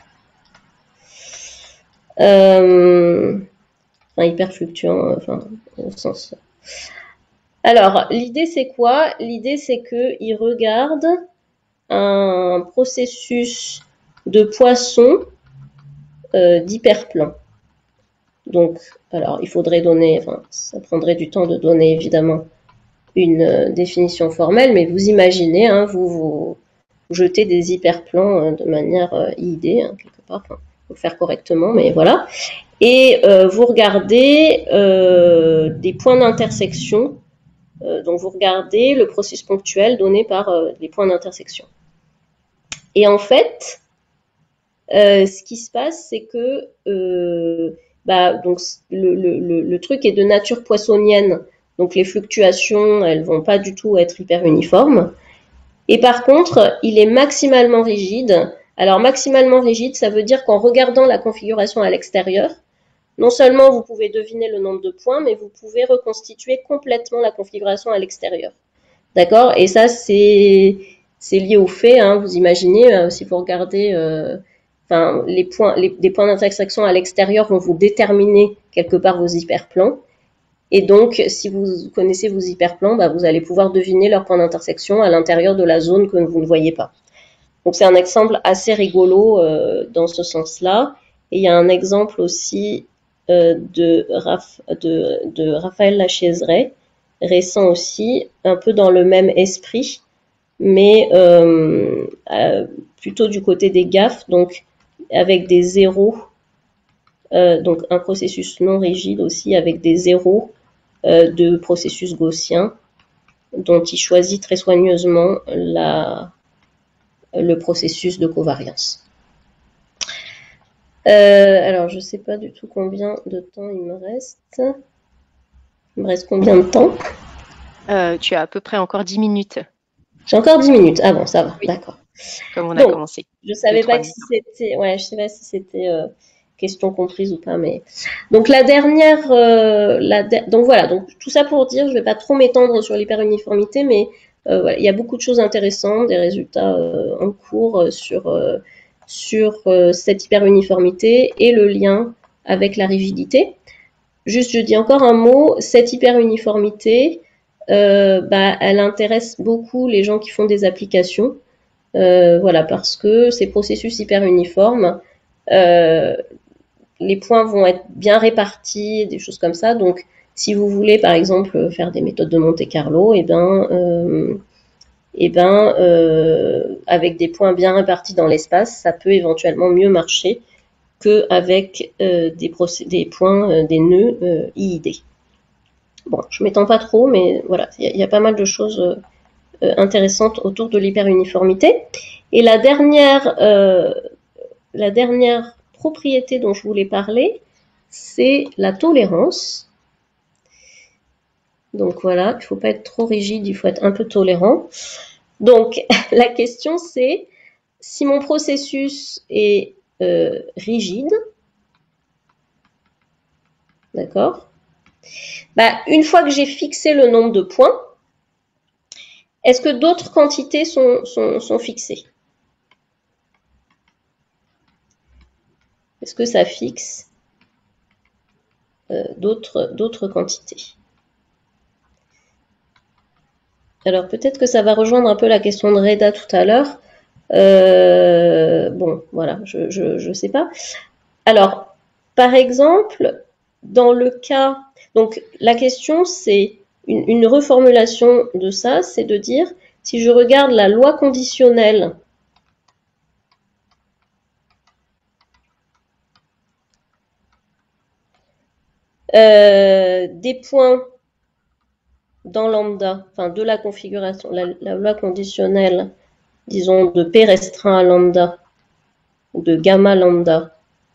Euh, enfin, hyper fluctuant, enfin, au sens. Alors, l'idée c'est quoi? L'idée c'est qu'ils regardent un processus de poisson euh, d'hyperplan. Donc, alors, il faudrait donner, enfin, ça prendrait du temps de donner évidemment une euh, définition formelle, mais vous imaginez, hein, vous, vous jetez des hyperplans euh, de manière euh, I D, hein, quelque part, enfin, faut le faire correctement, mais voilà. Et euh, vous regardez euh, des points d'intersection, euh, donc vous regardez le processus ponctuel donné par euh, les points d'intersection. Et en fait, euh, ce qui se passe, c'est que euh, bah, donc, le, le, le truc est de nature poissonienne, donc les fluctuations, elles vont pas du tout être hyper uniformes. Et par contre, il est maximalement rigide. Alors maximalement rigide, ça veut dire qu'en regardant la configuration à l'extérieur, non seulement vous pouvez deviner le nombre de points, mais vous pouvez reconstituer complètement la configuration à l'extérieur. D'accord? Et ça, c'est c'est lié au fait, hein, vous imaginez, euh, si vous regardez, euh, enfin, les points, les, des points d'intersection à l'extérieur vont vous déterminer quelque part vos hyperplans. Et donc, si vous connaissez vos hyperplans, bah, vous allez pouvoir deviner leurs points d'intersection à l'intérieur de la zone que vous ne voyez pas. Donc, c'est un exemple assez rigolo euh, dans ce sens-là. Et il y a un exemple aussi euh, de, Raph, de, de Raphaël Lachaiseray, récent aussi, un peu dans le même esprit, mais euh, euh, plutôt du côté des gaffes, donc avec des zéros, euh, donc un processus non rigide aussi avec des zéros euh, de processus gaussien, dont il choisit très soigneusement la, le processus de covariance. Euh, alors, je ne sais pas du tout combien de temps il me reste. Il me reste combien de temps? Euh, tu as à peu près encore dix minutes. J'ai encore dix minutes. Ah bon, ça va, Oui. d'accord. Comme on a Donc, commencé. je savais pas si c'était, ouais, je sais pas si c'était euh, question comprise ou pas, mais donc la dernière, euh, la de... donc voilà, donc tout ça pour dire, je vais pas trop m'étendre sur l'hyperuniformité, mais euh, voilà, il y a beaucoup de choses intéressantes, des résultats euh, en cours euh, sur euh, sur euh, cette hyperuniformité et le lien avec la rigidité. Juste, je dis encore un mot, cette hyperuniformité, euh, bah, elle intéresse beaucoup les gens qui font des applications. Euh, voilà, parce que ces processus hyper uniformes, euh, les points vont être bien répartis, des choses comme ça. Donc, si vous voulez, par exemple, faire des méthodes de Monte-Carlo, et eh ben, euh, et eh ben, euh, avec des points bien répartis dans l'espace, ça peut éventuellement mieux marcher qu'avec euh, des, des points, euh, des nœuds euh, I I D. Bon, je m'étends pas trop, mais voilà, il y, y a pas mal de choses euh, intéressantes autour de l'hyperuniformité. Et la dernière, euh, la dernière propriété dont je voulais parler, c'est la tolérance. Donc voilà, il ne faut pas être trop rigide, il faut être un peu tolérant. Donc la question c'est, si mon processus est euh, rigide, d'accord, bah, une fois que j'ai fixé le nombre de points, est-ce que d'autres quantités sont, sont, sont fixées? Est-ce que ça fixe euh, d'autres d'autres quantités? Alors peut-être que ça va rejoindre un peu la question de Reda tout à l'heure. Euh, bon, voilà, je, je, je sais pas. Alors, par exemple, dans le cas, donc la question c'est une, une reformulation de ça, c'est de dire si je regarde la loi conditionnelle euh, des points dans lambda, enfin de la configuration, la, la loi conditionnelle, disons de P restreint à lambda, ou de gamma lambda,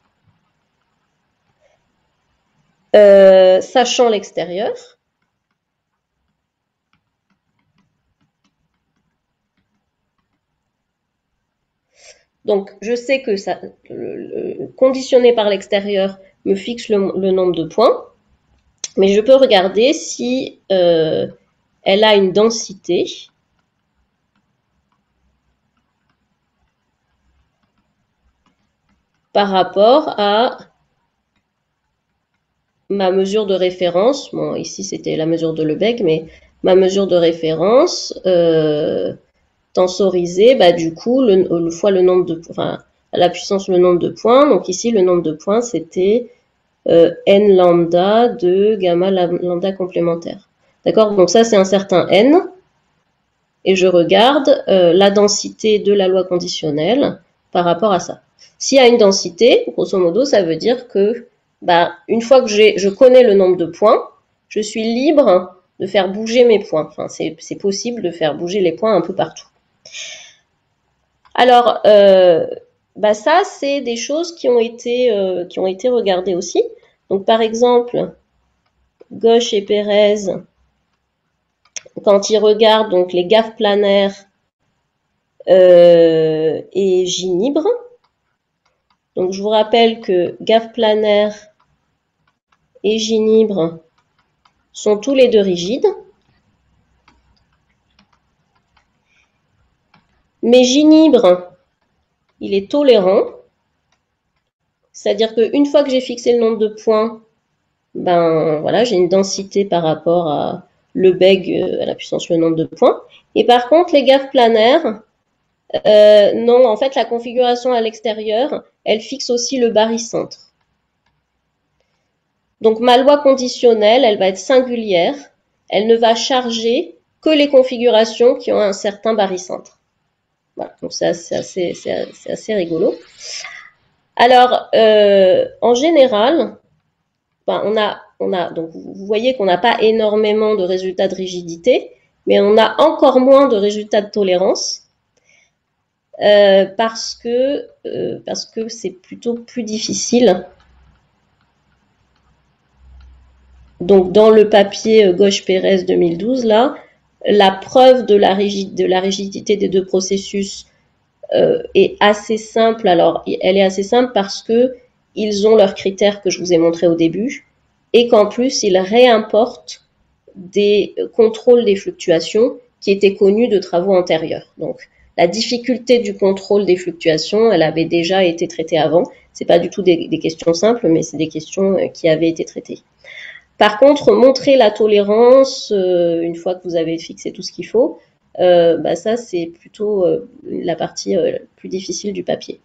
euh, sachant l'extérieur. Donc, je sais que ça, le, le, conditionné par l'extérieur me fixe le, le nombre de points, mais je peux regarder si euh, elle a une densité par rapport à ma mesure de référence. Bon, ici c'était la mesure de Lebesgue, mais ma mesure de référence euh, tensorisée, bah, du coup, le, le fois le nombre de, enfin, à la puissance le nombre de points. Donc ici, le nombre de points, c'était euh, n lambda de gamma lambda complémentaire. D'accord? Donc ça, c'est un certain n. Et je regarde euh, la densité de la loi conditionnelle par rapport à ça. S'il y a une densité, grosso modo, ça veut dire que bah, une fois que j'ai, je connais le nombre de points, je suis libre de faire bouger mes points. Enfin, c'est, c'est possible de faire bouger les points un peu partout. Alors, euh, bah ça, c'est des choses qui ont été, euh, qui ont été regardées aussi. Donc, par exemple, Gauche et Pérez, quand ils regardent donc les gaffes planaires euh, et ginibre. Donc, je vous rappelle que gaffe planaire, et ginibre sont tous les deux rigides. Mais ginibre, il est tolérant. C'est-à-dire qu'une fois que j'ai fixé le nombre de points, ben voilà, j'ai une densité par rapport à le beg à la puissance le nombre de points. Et par contre, les gaffes planaires, euh, non, en fait, la configuration à l'extérieur, elle fixe aussi le barycentre. Donc ma loi conditionnelle, elle va être singulière. Elle ne va charger que les configurations qui ont un certain barycentre. Voilà, donc c'est assez, assez, c'est assez rigolo. Alors, euh, en général, ben, on a, on a, donc vous voyez qu'on n'a pas énormément de résultats de rigidité, mais on a encore moins de résultats de tolérance euh, parce que euh, parce que c'est plutôt plus difficile. Donc, dans le papier Gauche-Pérez deux mille douze, là, la preuve de la, rigid, de la rigidité des deux processus euh, est assez simple. Alors, elle est assez simple parce que ils ont leurs critères que je vous ai montrés au début et qu'en plus, ils réimportent des contrôles des fluctuations qui étaient connus de travaux antérieurs. Donc, la difficulté du contrôle des fluctuations, elle avait déjà été traitée avant. C'est pas du tout des, des questions simples, mais c'est des questions qui avaient été traitées. Par contre, montrer la tolérance, euh, une fois que vous avez fixé tout ce qu'il faut, euh, bah ça c'est plutôt euh, la partie euh, plus difficile du papier.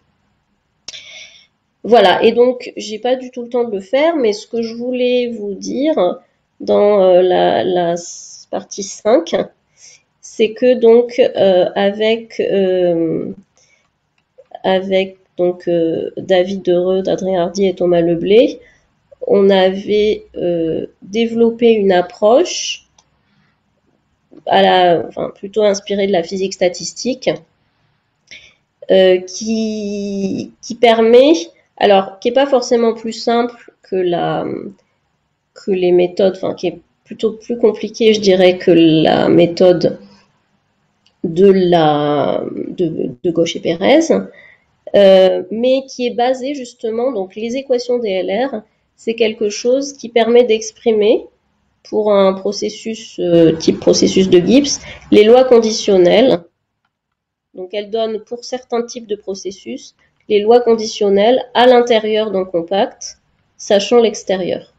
Voilà, et donc j'ai pas du tout le temps de le faire, mais ce que je voulais vous dire dans euh, la, la partie cinq, c'est que donc euh, avec euh, avec donc euh, David Dereux, Adrien Hardy et Thomas Leblé, on avait euh, développé une approche à la, enfin, plutôt inspirée de la physique statistique euh, qui, qui permet, alors qui n'est pas forcément plus simple que, la, que les méthodes, enfin qui est plutôt plus compliquée, je dirais, que la méthode de, la, de, de Gauche et Pérez, euh, mais qui est basée justement, donc les équations D L R, c'est quelque chose qui permet d'exprimer, pour un processus euh, type processus de Gibbs, les lois conditionnelles. Donc elles donnent pour certains types de processus les lois conditionnelles à l'intérieur d'un compact, sachant l'extérieur.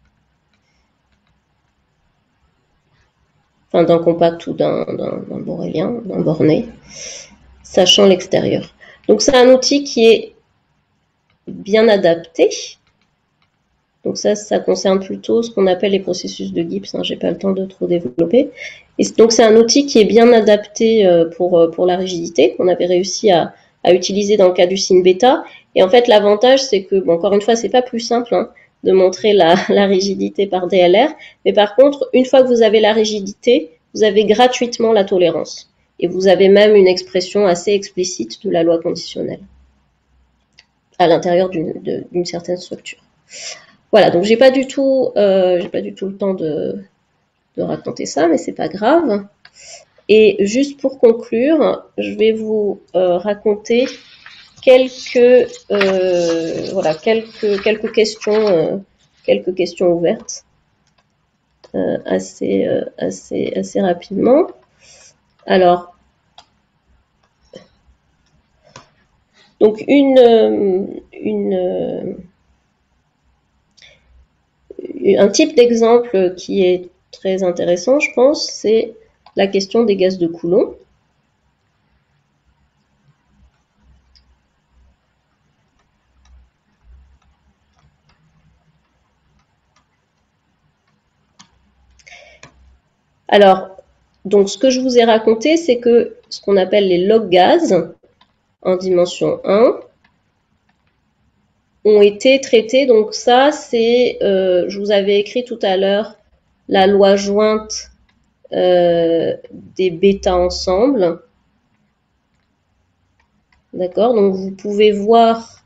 Enfin d'un compact ou d'un borélien, d'un borné, sachant l'extérieur. Donc c'est un outil qui est bien adapté. Donc ça, ça concerne plutôt ce qu'on appelle les processus de Gibbs, hein, j'ai pas le temps de trop développer. Et donc c'est un outil qui est bien adapté pour, pour la rigidité, qu'on avait réussi à, à utiliser dans le cas du sin bêta. Et en fait, l'avantage, c'est que, bon, encore une fois, c'est pas plus simple hein, de montrer la, la rigidité par D L R, mais par contre, une fois que vous avez la rigidité, vous avez gratuitement la tolérance. Et vous avez même une expression assez explicite de la loi conditionnelle à l'intérieur d'une certaine structure. Voilà, donc j'ai pas du tout, euh, j'ai pas du tout le temps de, de raconter ça, mais c'est pas grave. Et juste pour conclure, je vais vous euh, raconter quelques, euh, voilà, quelques, quelques questions, euh, quelques questions ouvertes, euh, assez, euh, assez, assez rapidement. Alors, donc une, une un type d'exemple qui est très intéressant, je pense, c'est la question des gaz de Coulomb. Alors, donc ce que je vous ai raconté, c'est que ce qu'on appelle les log gaz en dimension un ont été traités. Donc ça, c'est, euh, je vous avais écrit tout à l'heure la loi jointe euh, des bêta ensemble. D'accord, donc vous pouvez voir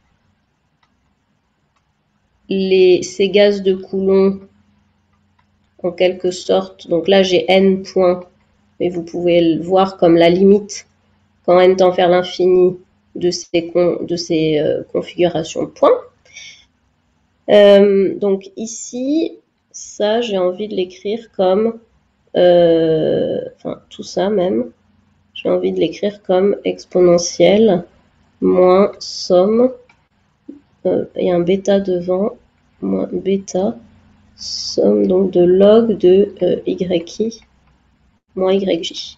les, ces gaz de Coulomb en quelque sorte. Donc là, j'ai n points, mais vous pouvez le voir comme la limite quand n tend vers l'infini de ces, con, de ces euh, configurations de points. Euh, donc ici, ça, j'ai envie de l'écrire comme, euh, enfin tout ça même, j'ai envie de l'écrire comme exponentielle moins somme, euh, et un bêta devant, moins bêta, somme donc de log de euh, yi moins yj.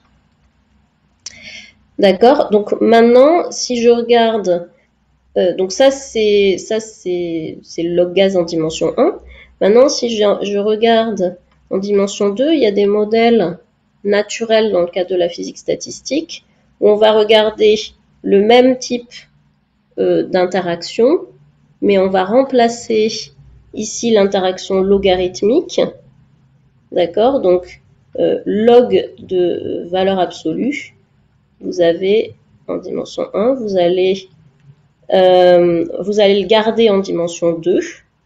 D'accord. Donc maintenant, si je regarde, euh, donc ça c'est ça c'est c'est le log gaz en dimension un. Maintenant, si je, je regarde en dimension deux, il y a des modèles naturels dans le cadre de la physique statistique où on va regarder le même type euh, d'interaction, mais on va remplacer ici l'interaction logarithmique. D'accord. Donc euh, log de valeur absolue. Vous avez en dimension un, vous allez, euh, vous allez le garder en dimension deux.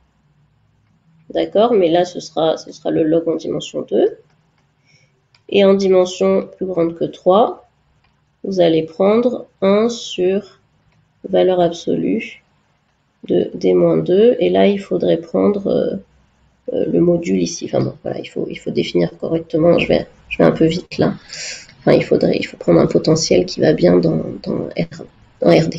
D'accord, mais là, ce sera, ce sera le log en dimension deux. Et en dimension plus grande que trois, vous allez prendre un sur valeur absolue de d moins deux. Et là, il faudrait prendre euh, euh, le module ici. Enfin bon, voilà, il faut, il faut définir correctement. Je vais, je vais un peu vite là. Enfin, il faudrait, il faut prendre un potentiel qui va bien dans, dans, R, dans R D.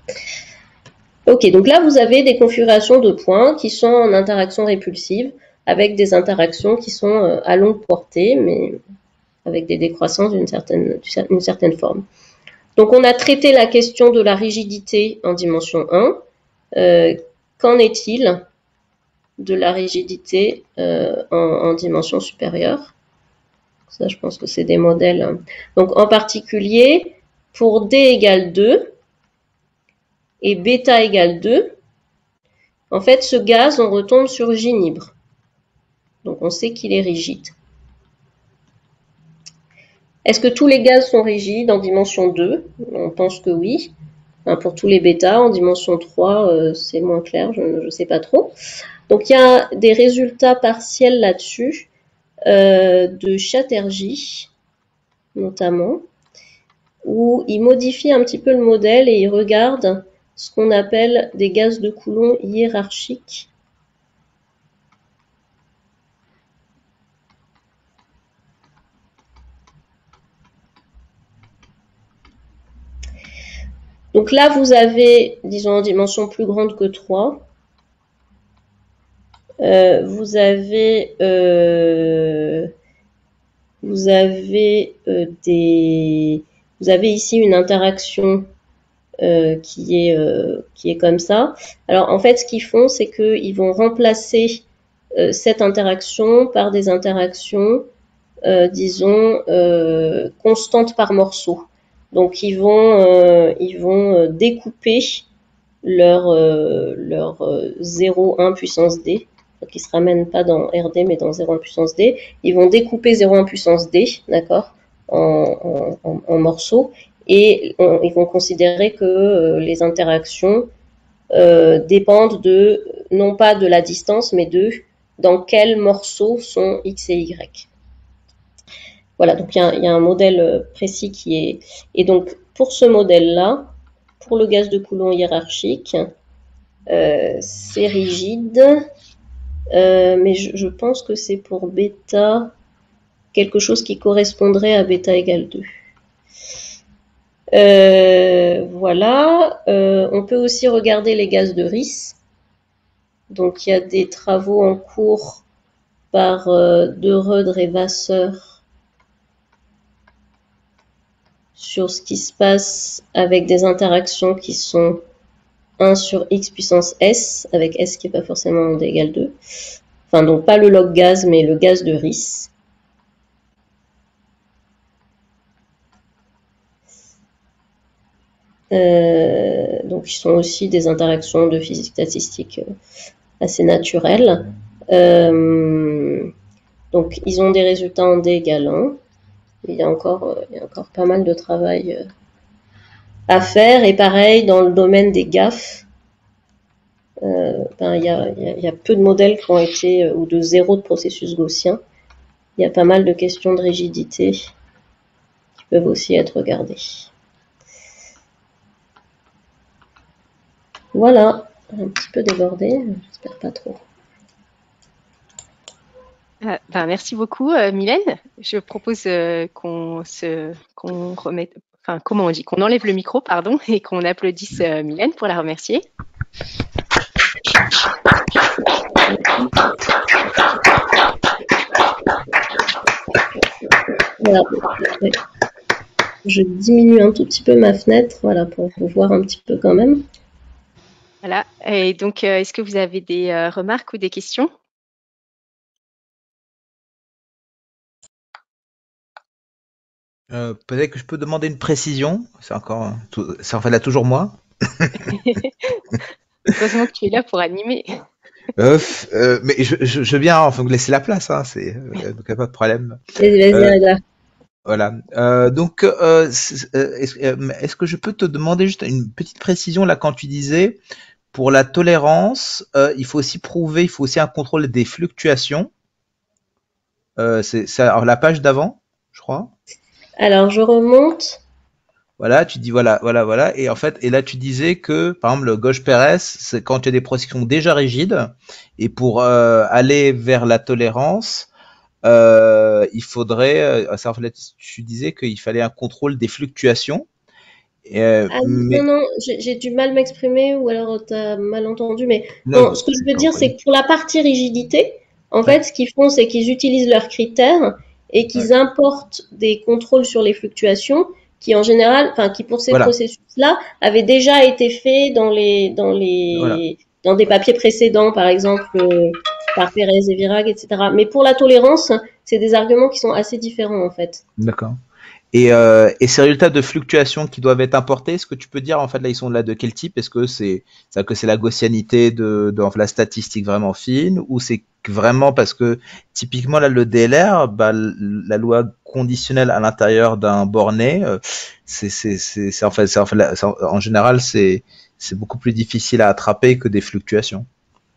Ok, donc là, vous avez des configurations de points qui sont en interaction répulsive avec des interactions qui sont à longue portée, mais avec des décroissances d'une certaine, d'une certaine forme. Donc, on a traité la question de la rigidité en dimension un. Euh, qu'en est-il de la rigidité euh, en, en dimension supérieure? Ça, je pense que c'est des modèles. Donc, en particulier, pour D égale deux et bêta égale deux, en fait, ce gaz, on retombe sur J libre. Donc, on sait qu'il est rigide. Est-ce que tous les gaz sont rigides en dimension deux? On pense que oui. Enfin, pour tous les bêtas, en dimension trois, euh, c'est moins clair, je ne sais pas trop. Donc, il y a des résultats partiels là-dessus, euh, de Chatterjee, notamment, où il modifie un petit peu le modèle et il regarde ce qu'on appelle des gaz de Coulomb hiérarchiques. Donc là, vous avez, disons, en dimension plus grande que trois, euh, vous avez, euh, vous avez euh, des, vous avez ici une interaction euh, qui est euh, qui est comme ça. Alors en fait, ce qu'ils font, c'est qu'ils vont remplacer euh, cette interaction par des interactions, euh, disons, euh, constantes par morceau. Donc ils vont euh, ils vont découper leur euh, leur euh, zéro un puissance d, qui se ramène pas dans R D mais dans zéro un puissance d. Ils vont découper zéro un puissance d, d'accord, en, en, en morceaux, et on, ils vont considérer que euh, les interactions euh, dépendent de, non pas de la distance, mais de dans quels morceaux sont X et Y. Voilà, donc il y, y a un modèle précis qui est... Et donc, pour ce modèle-là, pour le gaz de Coulomb hiérarchique, euh, c'est rigide, euh, mais je, je pense que c'est pour bêta quelque chose qui correspondrait à bêta égale deux. Euh, voilà, euh, on peut aussi regarder les gaz de Riss. Donc il y a des travaux en cours par euh, De Rudre et Vasseur sur ce qui se passe avec des interactions qui sont un sur x puissance s, avec s qui n'est pas forcément d égale deux. Enfin, donc pas le log gaz, mais le gaz de Riss. Euh, donc, ils sont aussi des interactions de physique statistique assez naturelles. Euh, donc, ils ont des résultats en d égale un. Il y a encore, il y a encore pas mal de travail à faire. Et pareil, dans le domaine des gaffes, euh, ben, il, y a, il y a peu de modèles qui ont été, ou de zéro de processus gaussien. Il y a pas mal de questions de rigidité qui peuvent aussi être regardées. Voilà. un petit peu débordé, j'espère pas trop. Euh, ben, merci beaucoup, euh, Mylène. Je propose euh, qu'on se, qu'on remette, enfin, comment on dit, qu'on enlève le micro, pardon, et qu'on applaudisse euh, Mylène pour la remercier. Voilà. Je diminue un tout petit peu ma fenêtre, voilà, pour vous voir un petit peu quand même. Voilà. Et donc, euh, est-ce que vous avez des euh, remarques ou des questions? Euh, peut-être que je peux demander une précision. C'est encore, tout- c'est en fait là toujours moi. Heureusement que tu es là pour animer. Euh, f- euh, mais je, je, je viens enfin vous laisser la place, hein, c'est euh, donc y a pas de problème. Vas-y, vas-y, Euh, regarde. voilà. Euh, donc, euh, c'est- euh, est-ce euh, est-ce que je peux te demander juste une petite précision là quand tu disais pour la tolérance, euh, il faut aussi prouver, il faut aussi un contrôle des fluctuations. Euh, c'est c'est alors la page d'avant, je crois. Alors, je remonte. Voilà, tu dis voilà, voilà, voilà, et en fait, et là tu disais que, par exemple, le gauche-Pérez, c'est quand tu as des processions déjà rigides, et pour euh, aller vers la tolérance, euh, il faudrait, euh, ça, en fait, tu disais qu'il fallait un contrôle des fluctuations, euh, Ah non, mais non, j'ai j'ai du mal m'exprimer ou alors tu as mal entendu. Mais non, non, non, ce que je j'ai veux pas dire, compris. c'est que pour la partie rigidité, en Ouais, fait, ce qu'ils font, c'est qu'ils utilisent leurs critères et ouais. qu'ils importent des contrôles sur les fluctuations qui, en général, enfin, qui pour ces Voilà, processus-là, avaient déjà été faits dans les, dans voilà, les, dans des papiers précédents, par exemple, euh, par Pérez et Virag, et cetera. Mais pour la tolérance, c'est des arguments qui sont assez différents, en fait. d'accord. Et, euh, et ces résultats de fluctuations qui doivent être importés, est-ce que tu peux dire en fait là ils sont là de quel type? Est-ce que c'est ça que c'est la gaussianité de, de enfin, la statistique vraiment fine ou c'est vraiment parce que typiquement là le D L R, bah, la loi conditionnelle à l'intérieur d'un borné, euh, c'est c'est c'est c'est en fait c'est en fait la- c'est en en général c'est c'est beaucoup plus difficile à attraper que des fluctuations.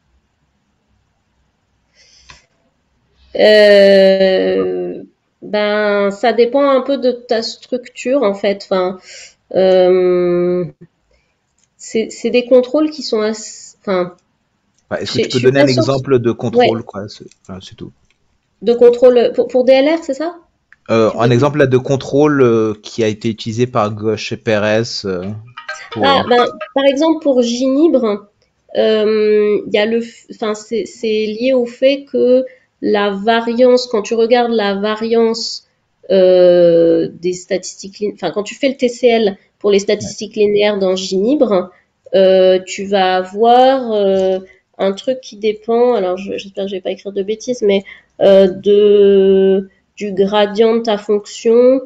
Euh, ben, ça dépend un peu de ta structure, en fait. Enfin, euh, c'est c'est des contrôles qui sont assez, enfin, Enfin, est-ce que je tu je peux suis donner pas un sûre. exemple de Ouais, contrôle quoi? C'est enfin, c'est tout. de contrôle pour, pour D L R, c'est ça? Euh, Tu un veux dire? exemple là de contrôle euh, qui a été utilisé par Gauche et Pérez euh, pour. Ah, ben, par exemple, pour Ginibre, euh, il y a le, f- enfin, c'est c'est lié au fait que la variance, quand tu regardes la variance euh, des statistiques, lin- enfin, quand tu fais le T C L pour les Ouais. statistiques linéaires dans Ginibre, euh, tu vas avoir euh, un truc qui dépend, alors je- j'espère que je vais pas écrire de bêtises, mais euh, de du gradient de ta fonction.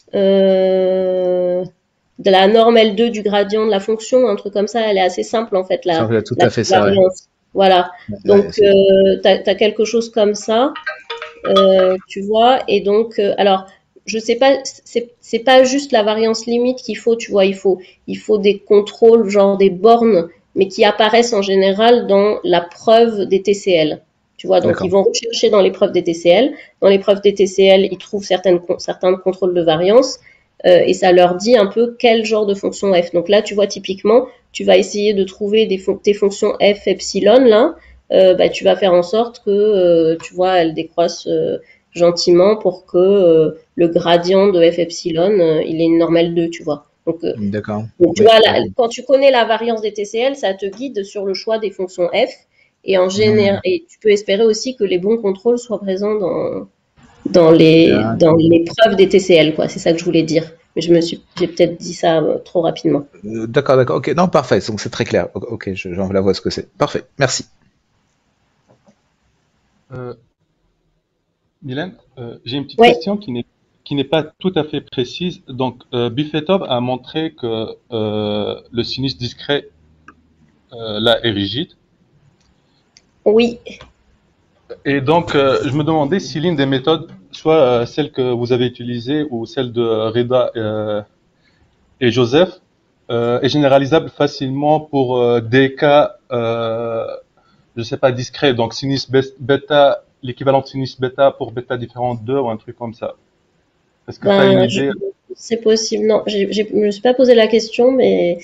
Euh, de la norme L deux du gradient de la fonction, un truc comme ça, elle est assez simple en fait, Ça, la, ouais, tout la à fait, c'est vrai. variance. Voilà. Ouais, ouais, Donc, c'est- euh, tu as, quelque chose comme ça, euh, tu vois, et donc, euh, alors, je sais pas, c'est c'est pas juste la variance limite qu'il faut, tu vois, il faut, il faut des contrôles, genre des bornes, mais qui apparaissent en général dans la preuve des T C L. Tu vois, donc ils D'accord. vont rechercher dans les preuves des T C L. Dans les preuves des T C L, ils trouvent certaines, certains contrôles de variance euh, et ça leur dit un peu quel genre de fonction f. Donc là, tu vois, typiquement, tu vas essayer de trouver des fon tes fonctions f, epsilon, là, euh, bah, tu vas faire en sorte que, euh, tu vois, elles décroissent euh, gentiment pour que euh, le gradient de f epsilon, euh, il ait une normale deux, tu vois. Donc, euh, D'accord. donc tu Oui, vois, là, d'accord. quand tu connais la variance des T C L, ça te guide sur le choix des fonctions f. Et en général, Hmm, et tu peux espérer aussi que les bons contrôles soient présents dans, dans les, dans d'accord. les preuves des T C L, quoi. C'est ça que je voulais dire. Mais je me suis, j'ai peut-être dit ça euh, trop rapidement. Euh, D'accord, d'accord. Ok, non, parfait. Donc c'est très clair. O- Ok, je- j'en la vois ce que c'est. Parfait. Merci. Euh, Mylène, euh, j'ai une petite Ouais, question qui n'est qui n'est pas tout à fait précise. Donc, euh, Buffetov a montré que euh, le sinus discret euh, là est rigide. oui. Et donc, euh, je me demandais si l'une des méthodes, soit euh, celle que vous avez utilisée ou celle de Reda euh, et Joseph, euh, est généralisable facilement pour euh, des cas, euh, je sais pas, discrets. Donc, sinus bes- bêta, l'équivalent de sinus bêta pour bêta différent de deux ou un truc comme ça. Est-ce que tu as une Ben, je- idée? c'est possible. Non, j'ai, j'ai- je me suis pas posé la question, mais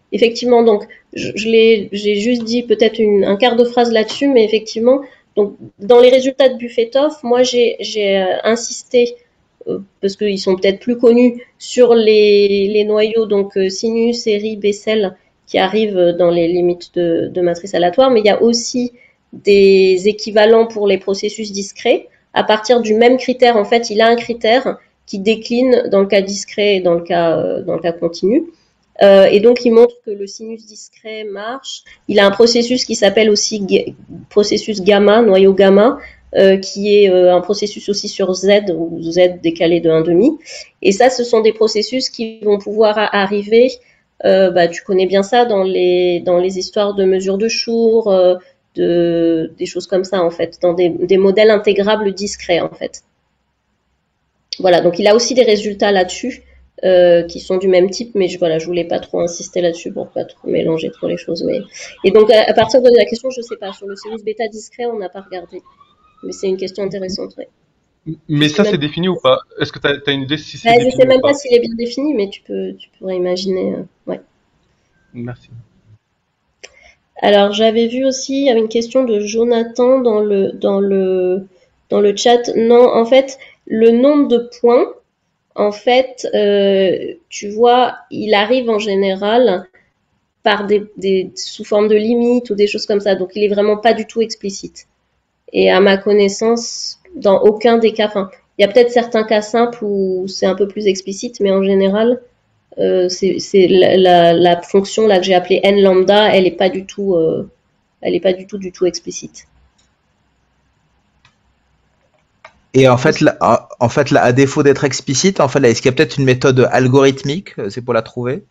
effectivement, donc, je, je l'ai, j'ai juste dit peut-être une, un quart de phrase là-dessus, mais effectivement, donc, dans les résultats de Buffetov, moi, j'ai, j'ai euh, insisté, euh, parce qu'ils sont peut-être plus connus, sur les, les noyaux, donc euh, sinus, série, Bessel, qui arrivent dans les limites de, de matrice aléatoire, mais il y a aussi des équivalents pour les processus discrets. À partir du même critère, en fait, il a un critère qui décline dans le cas discret et dans le cas, euh, dans le cas continu. Euh, et donc, il montre que le sinus discret marche. Il a un processus qui s'appelle aussi ga- processus gamma, noyau gamma, euh, qui est euh, un processus aussi sur Z, ou Z décalé de un virgule cinq. Et ça, ce sont des processus qui vont pouvoir arriver, euh, bah, tu connais bien ça, dans les, dans les histoires de mesure de Schur, euh, de, des choses comme ça, en fait, dans des, des modèles intégrables discrets, en fait. Voilà, donc il a aussi des résultats là-dessus. Euh, qui sont du même type, mais je, voilà, je voulais pas trop insister là-dessus pour pas trop mélanger trop les choses. Mais et donc à, à partir de la question, je sais pas, sur le sinus bêta discret, on n'a pas regardé, mais c'est une question intéressante. Ouais. Mais Je sais ça, c'est même, défini ou pas? Est-ce que tu as, une idée si c'est bah, je sais défini ou même pas pas? s'il est bien défini, mais tu peux, tu pourrais imaginer. Euh, ouais. Merci. Alors j'avais vu aussi, il y avait une question de Jonathan dans le dans le dans le chat. Non, en fait, le nombre de points. En fait, euh, tu vois, il arrive en général par des, des sous forme de limites ou des choses comme ça. Donc, il est vraiment pas du tout explicite. Et à ma connaissance, dans aucun des cas, enfin, il y a peut-être certains cas simples où c'est un peu plus explicite, mais en général, euh, c'est c'est la, la, la fonction là que j'ai appelée n lambda, elle est pas du tout, euh, elle est pas du tout du tout explicite. Et en fait, là, en fait, là, à défaut d'être explicite, en fait, là, est-ce qu'il y a peut-être une méthode algorithmique, c'est pour la trouver?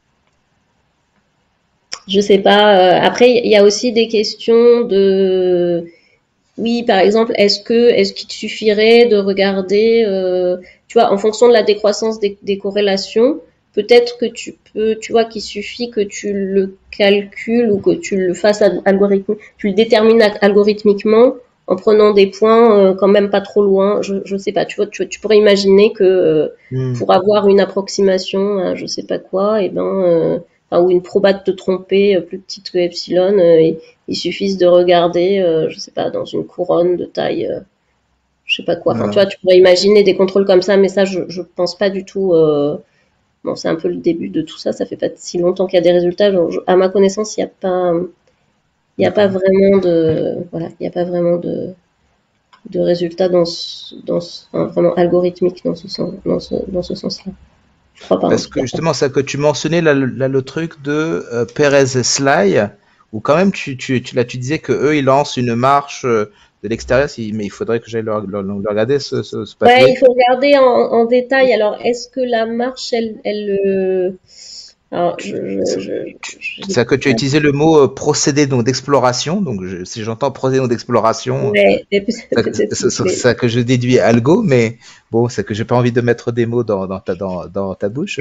Je sais pas. Euh, après, il y a aussi des questions de, oui, par exemple, est-ce que, est-ce qu'il te suffirait de regarder, euh, tu vois, en fonction de la décroissance des, des corrélations, peut-être que tu peux, tu vois, qu'il suffit que tu le calcules ou que tu le fasses algorithmiquement, tu le détermines algorithmiquement en prenant des points euh, quand même pas trop loin. Je, je sais pas. Tu vois, tu, tu pourrais imaginer que euh, Hmm. pour avoir une approximation, à je sais pas quoi, et ben, euh, enfin, ou une probate de tromper euh, plus petite que epsilon, euh, et, il suffise de regarder, euh, je sais pas, dans une couronne de taille, euh, je sais pas quoi. Enfin, tu Voilà. vois, tu pourrais imaginer des contrôles comme ça, mais ça, je, je pense pas du tout. Euh... Bon, c'est un peu le début de tout ça. Ça fait pas si longtemps qu'il y a des résultats. Genre, je- à ma connaissance, il n'y a pas, il y a pas vraiment de, voilà, il n'y a pas vraiment de, de résultats dans, ce, dans ce, enfin, vraiment algorithmiques dans ce sens, dans ce, dans ce sens-là. Je crois pas. En Parce tout que cas. justement, ça que tu mentionnais, là, le, là, le truc de euh, Perez et Sly, où quand même, tu, tu, tu, là, tu disais que eux, ils lancent une marche euh, de l'extérieur, si- mais il faudrait que j'aille le, le- le regarder, ce, ce, ce Ouais, papier. il faut regarder en, en détail. Alors, est-ce que la marche, elle, elle, euh, alors, je, je, je, je- C'est que tu as utilisé le mot euh, procédé donc d'exploration, donc je- si j'entends procédé donc d'exploration, ouais, mais peut- ça, peut-être ça- ça- mais- ça que je déduis algo, mais bon, c'est que j'ai pas envie de mettre des mots dans, dans, ta, dans, dans ta bouche.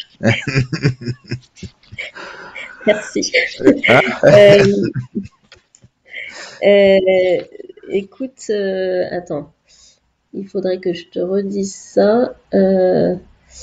merci. Hein? Euh, euh, écoute, euh, attends, il faudrait que je te redise ça. Euh,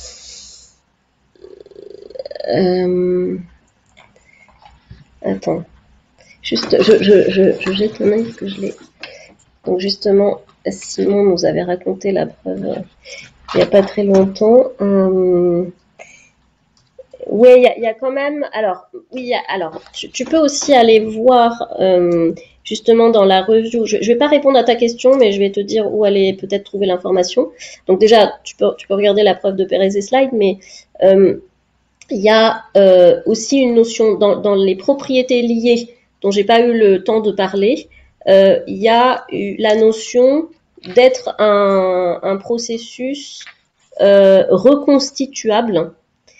euh, attends, juste, je, je, je, je jette un œil parce que je l'ai. Donc justement, Simon nous avait raconté la preuve euh, il n'y a pas très longtemps. Euh, Oui, il y a, y a quand même. Alors, oui, y a- alors, tu, tu peux aussi aller voir euh, justement dans la review. Je, je vais pas répondre à ta question, mais je vais te dire où aller peut-être trouver l'information. Donc déjà, tu peux, tu peux regarder la preuve de Perez et Slide, mais euh, il y a euh, aussi une notion dans, dans les propriétés liées dont j'ai pas eu le temps de parler. euh, Il y a eu la notion d'être un, un processus euh, reconstituable.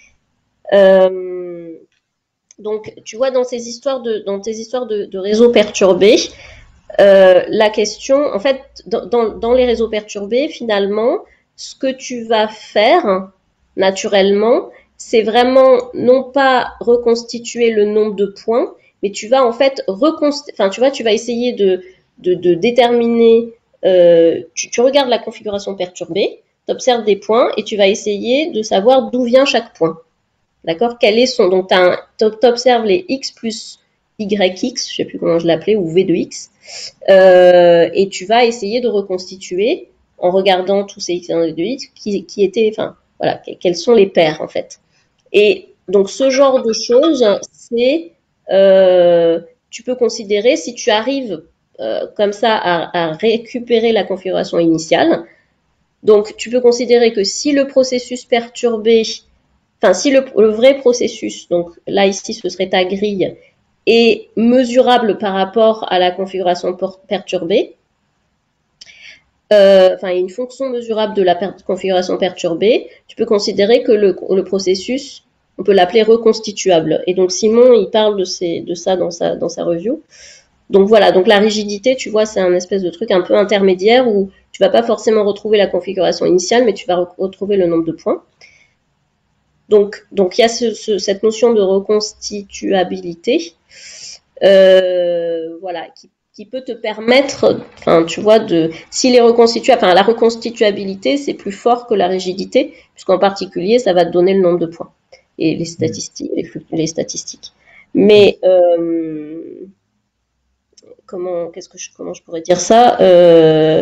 Euh, donc, tu vois, dans ces histoires de, dans tes histoires de, de réseaux perturbés, euh, la question, en fait, dans, dans, dans les réseaux perturbés, finalement, ce que tu vas faire naturellement, c'est vraiment non pas reconstituer le nombre de points, mais tu vas en fait reconstituer, enfin, tu vois, tu vas essayer de, de, de déterminer, euh, tu, tu regardes la configuration perturbée, tu observes des points et tu vas essayer de savoir d'où vient chaque point. D'accord? Quel est son, donc tu observes les x plus yx, je sais plus comment je l'appelais, ou v de x, euh, et tu vas essayer de reconstituer en regardant tous ces x et v de x qui, qui étaient, enfin, voilà, quels sont les paires en fait. Et donc ce genre de choses, c'est, euh, tu peux considérer si tu arrives euh, comme ça à, à récupérer la configuration initiale. Donc tu peux considérer que si le processus perturbé, enfin si le, le vrai processus, donc là ici ce serait ta grille, est mesurable par rapport à la configuration perturbée, euh, enfin une fonction mesurable de la per configuration perturbée, tu peux considérer que le, le processus, on peut l'appeler reconstituable. Et donc Simon, il parle de, ces, de ça dans sa, dans sa review. Donc voilà, donc la rigidité, tu vois, c'est un espèce de truc un peu intermédiaire où tu vas pas forcément retrouver la configuration initiale, mais tu vas re retrouver le nombre de points. Donc, donc il y a ce, ce, cette notion de reconstituabilité, euh, voilà, qui, qui peut te permettre, enfin, tu vois, de, s'il est reconstitué, enfin, la reconstituabilité, c'est plus fort que la rigidité, puisqu'en particulier, ça va te donner le nombre de points et les statistiques, les, les statistiques. Mais euh, comment, qu'est-ce que je, comment je pourrais dire ça euh,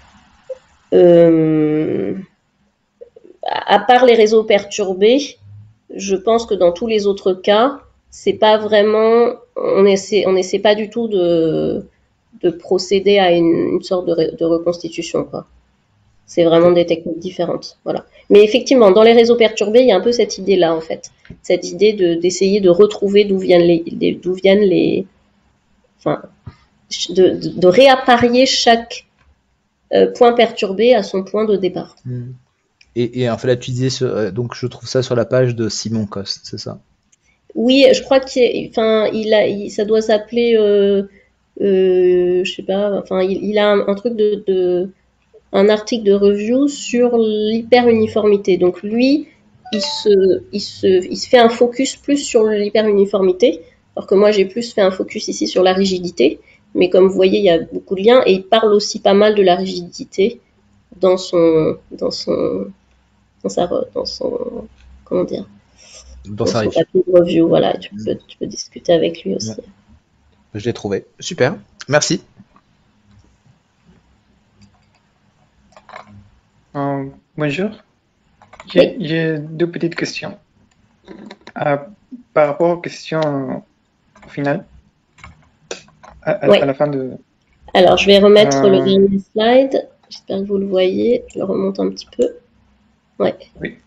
euh, à part les réseaux perturbés, je pense que dans tous les autres cas, c'est pas vraiment, on essaie, on essaie pas du tout de, de procéder à une, une sorte de, de reconstitution, quoi. C'est vraiment des techniques différentes, voilà. Mais effectivement, dans les réseaux perturbés, il y a un peu cette idée-là, en fait, cette idée de d'essayer de retrouver d'où viennent les, d'où viennent les, enfin, de, de, de réapparier chaque euh, point perturbé à son point de départ. Mmh. Et, et en fait, là, tu disais, ce, donc je trouve ça sur la page de Simon Coste, c'est ça? Oui, je crois qu'il, enfin, il a, il, ça doit s'appeler, euh, euh, je sais pas, enfin, il, il a un, un truc de, de, un article de review sur l'hyperuniformité. Donc lui, il se, il se, il se fait un focus plus sur l'hyperuniformité, alors que moi j'ai plus fait un focus ici sur la rigidité. Mais comme vous voyez, il y a beaucoup de liens et il parle aussi pas mal de la rigidité dans son, dans son, dans sa, dans son, comment dire, dans, dans sa son papier de review. Voilà, tu peux, tu peux discuter avec lui aussi. Ouais. Je l'ai trouvé. Super. Merci. Euh, bonjour. J'ai oui. deux petites questions. Euh, par rapport aux questions au final, à, à, oui. à la fin de... Alors, je vais remettre euh... le dernier slide. J'espère que vous le voyez. Je le remonte un petit peu. Ouais. Oui.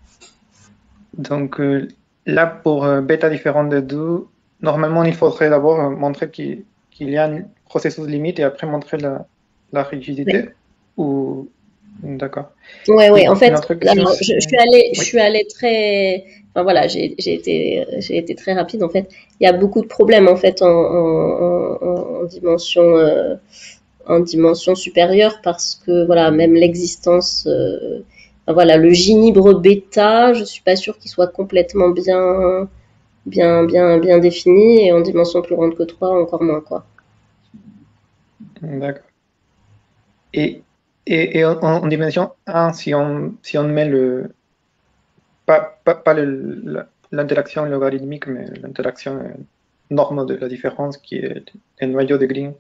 Donc, euh, là, pour euh, bêta différent de deux, normalement, il faudrait d'abord euh, montrer qu'il qu'il y a un processus limite et après montrer la, la rigidité. Oui. Ou... D'accord. Oui, oui. En fait, alors, je, je suis allée, oui. je suis allée très, enfin voilà, j'ai été, j'ai été très rapide. En fait, il y a beaucoup de problèmes en fait en, en, en, en dimension, euh, en dimension supérieure parce que voilà, même l'existence, euh, enfin, voilà, le ginibre bêta, je suis pas sûre qu'il soit complètement bien, bien, bien, bien défini et en dimension plus grande que trois, encore moins quoi. D'accord. Et Et, et en, en dimension un, si on, si on met le, pas, pas, pas l'interaction logarithmique, mais l'interaction norme de la différence qui est le noyau de Green.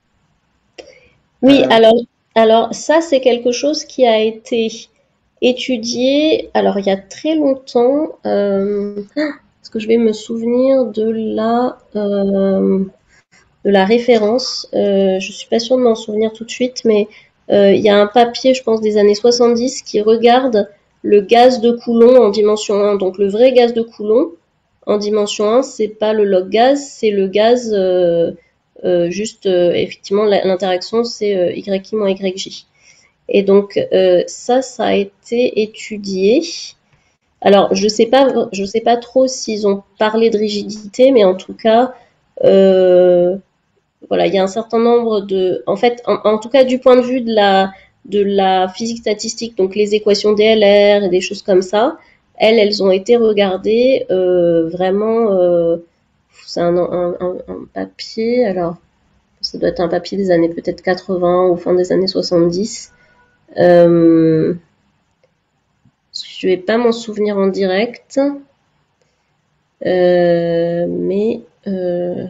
Oui, euh, alors, alors ça c'est quelque chose qui a été étudié, alors il y a très longtemps, euh, est-ce que je vais me souvenir de la, euh, de la référence, euh, je suis pas sûre de m'en souvenir tout de suite, mais Euh, il y a un papier, je pense, des années soixante-dix qui regarde le gaz de Coulomb en dimension un. Donc, le vrai gaz de Coulomb en dimension un, c'est pas le log gaz, c'est le gaz, euh, euh, juste, euh, effectivement, l'interaction, c'est euh, Y I moins Y J. Et donc, euh, ça, ça a été étudié. Alors, je sais pas, je sais pas trop s'ils ont parlé de rigidité, mais en tout cas, euh, voilà, il y a un certain nombre de, en fait, en, en tout cas du point de vue de la de la physique statistique, donc les équations D L R et des choses comme ça, elles, elles ont été regardées euh, vraiment. Euh, c'est un, un, un, un papier, alors ça doit être un papier des années peut-être quatre-vingts ou fin des années soixante-dix. Euh, je vais pas m'en souvenir en direct. Euh, mais euh,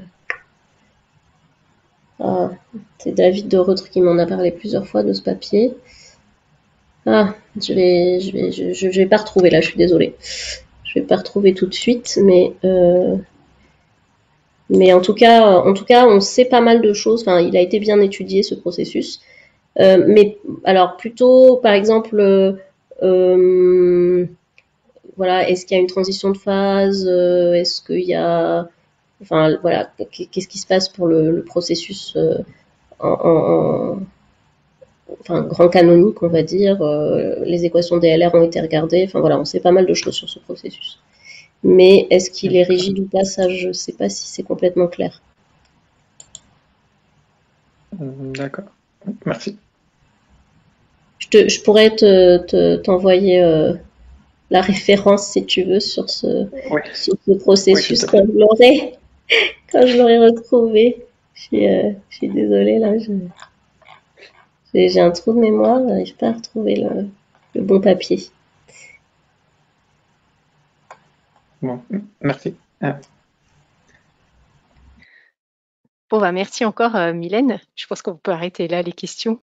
ah, c'est David de Retre qui m'en a parlé plusieurs fois de ce papier. Ah, je vais, je vais, je, je vais pas retrouver là. Je suis désolée. Je vais pas retrouver tout de suite, mais euh, mais en tout cas, en tout cas, on sait pas mal de choses. Enfin, il a été bien étudié ce processus. Euh, mais alors plutôt, par exemple, euh, euh, voilà, est-ce qu'il y a une transition de phase? euh, Est-ce qu'il y a, enfin voilà, qu'est-ce qui se passe pour le, le processus euh, en, en, enfin grand canonique, on va dire. Euh, les équations D L R ont été regardées. Enfin voilà, on sait pas mal de choses sur ce processus. Mais est-ce qu'il est rigide ou pas? Ça, je sais pas si c'est complètement clair. D'accord. Merci. Je, te, je pourrais te, te, t'envoyer euh, la référence si tu veux sur ce, Oui. sur ce processus Oui, quand je l'aurai quand je l'aurai retrouvé. Je suis, euh, je suis désolée là, je, j'ai, j'ai un trou de mémoire, j'arrive pas à retrouver le, le bon papier. Bon, merci. Ah. Bon, bah, merci encore, euh, Mylène. Je pense qu'on peut arrêter là les questions.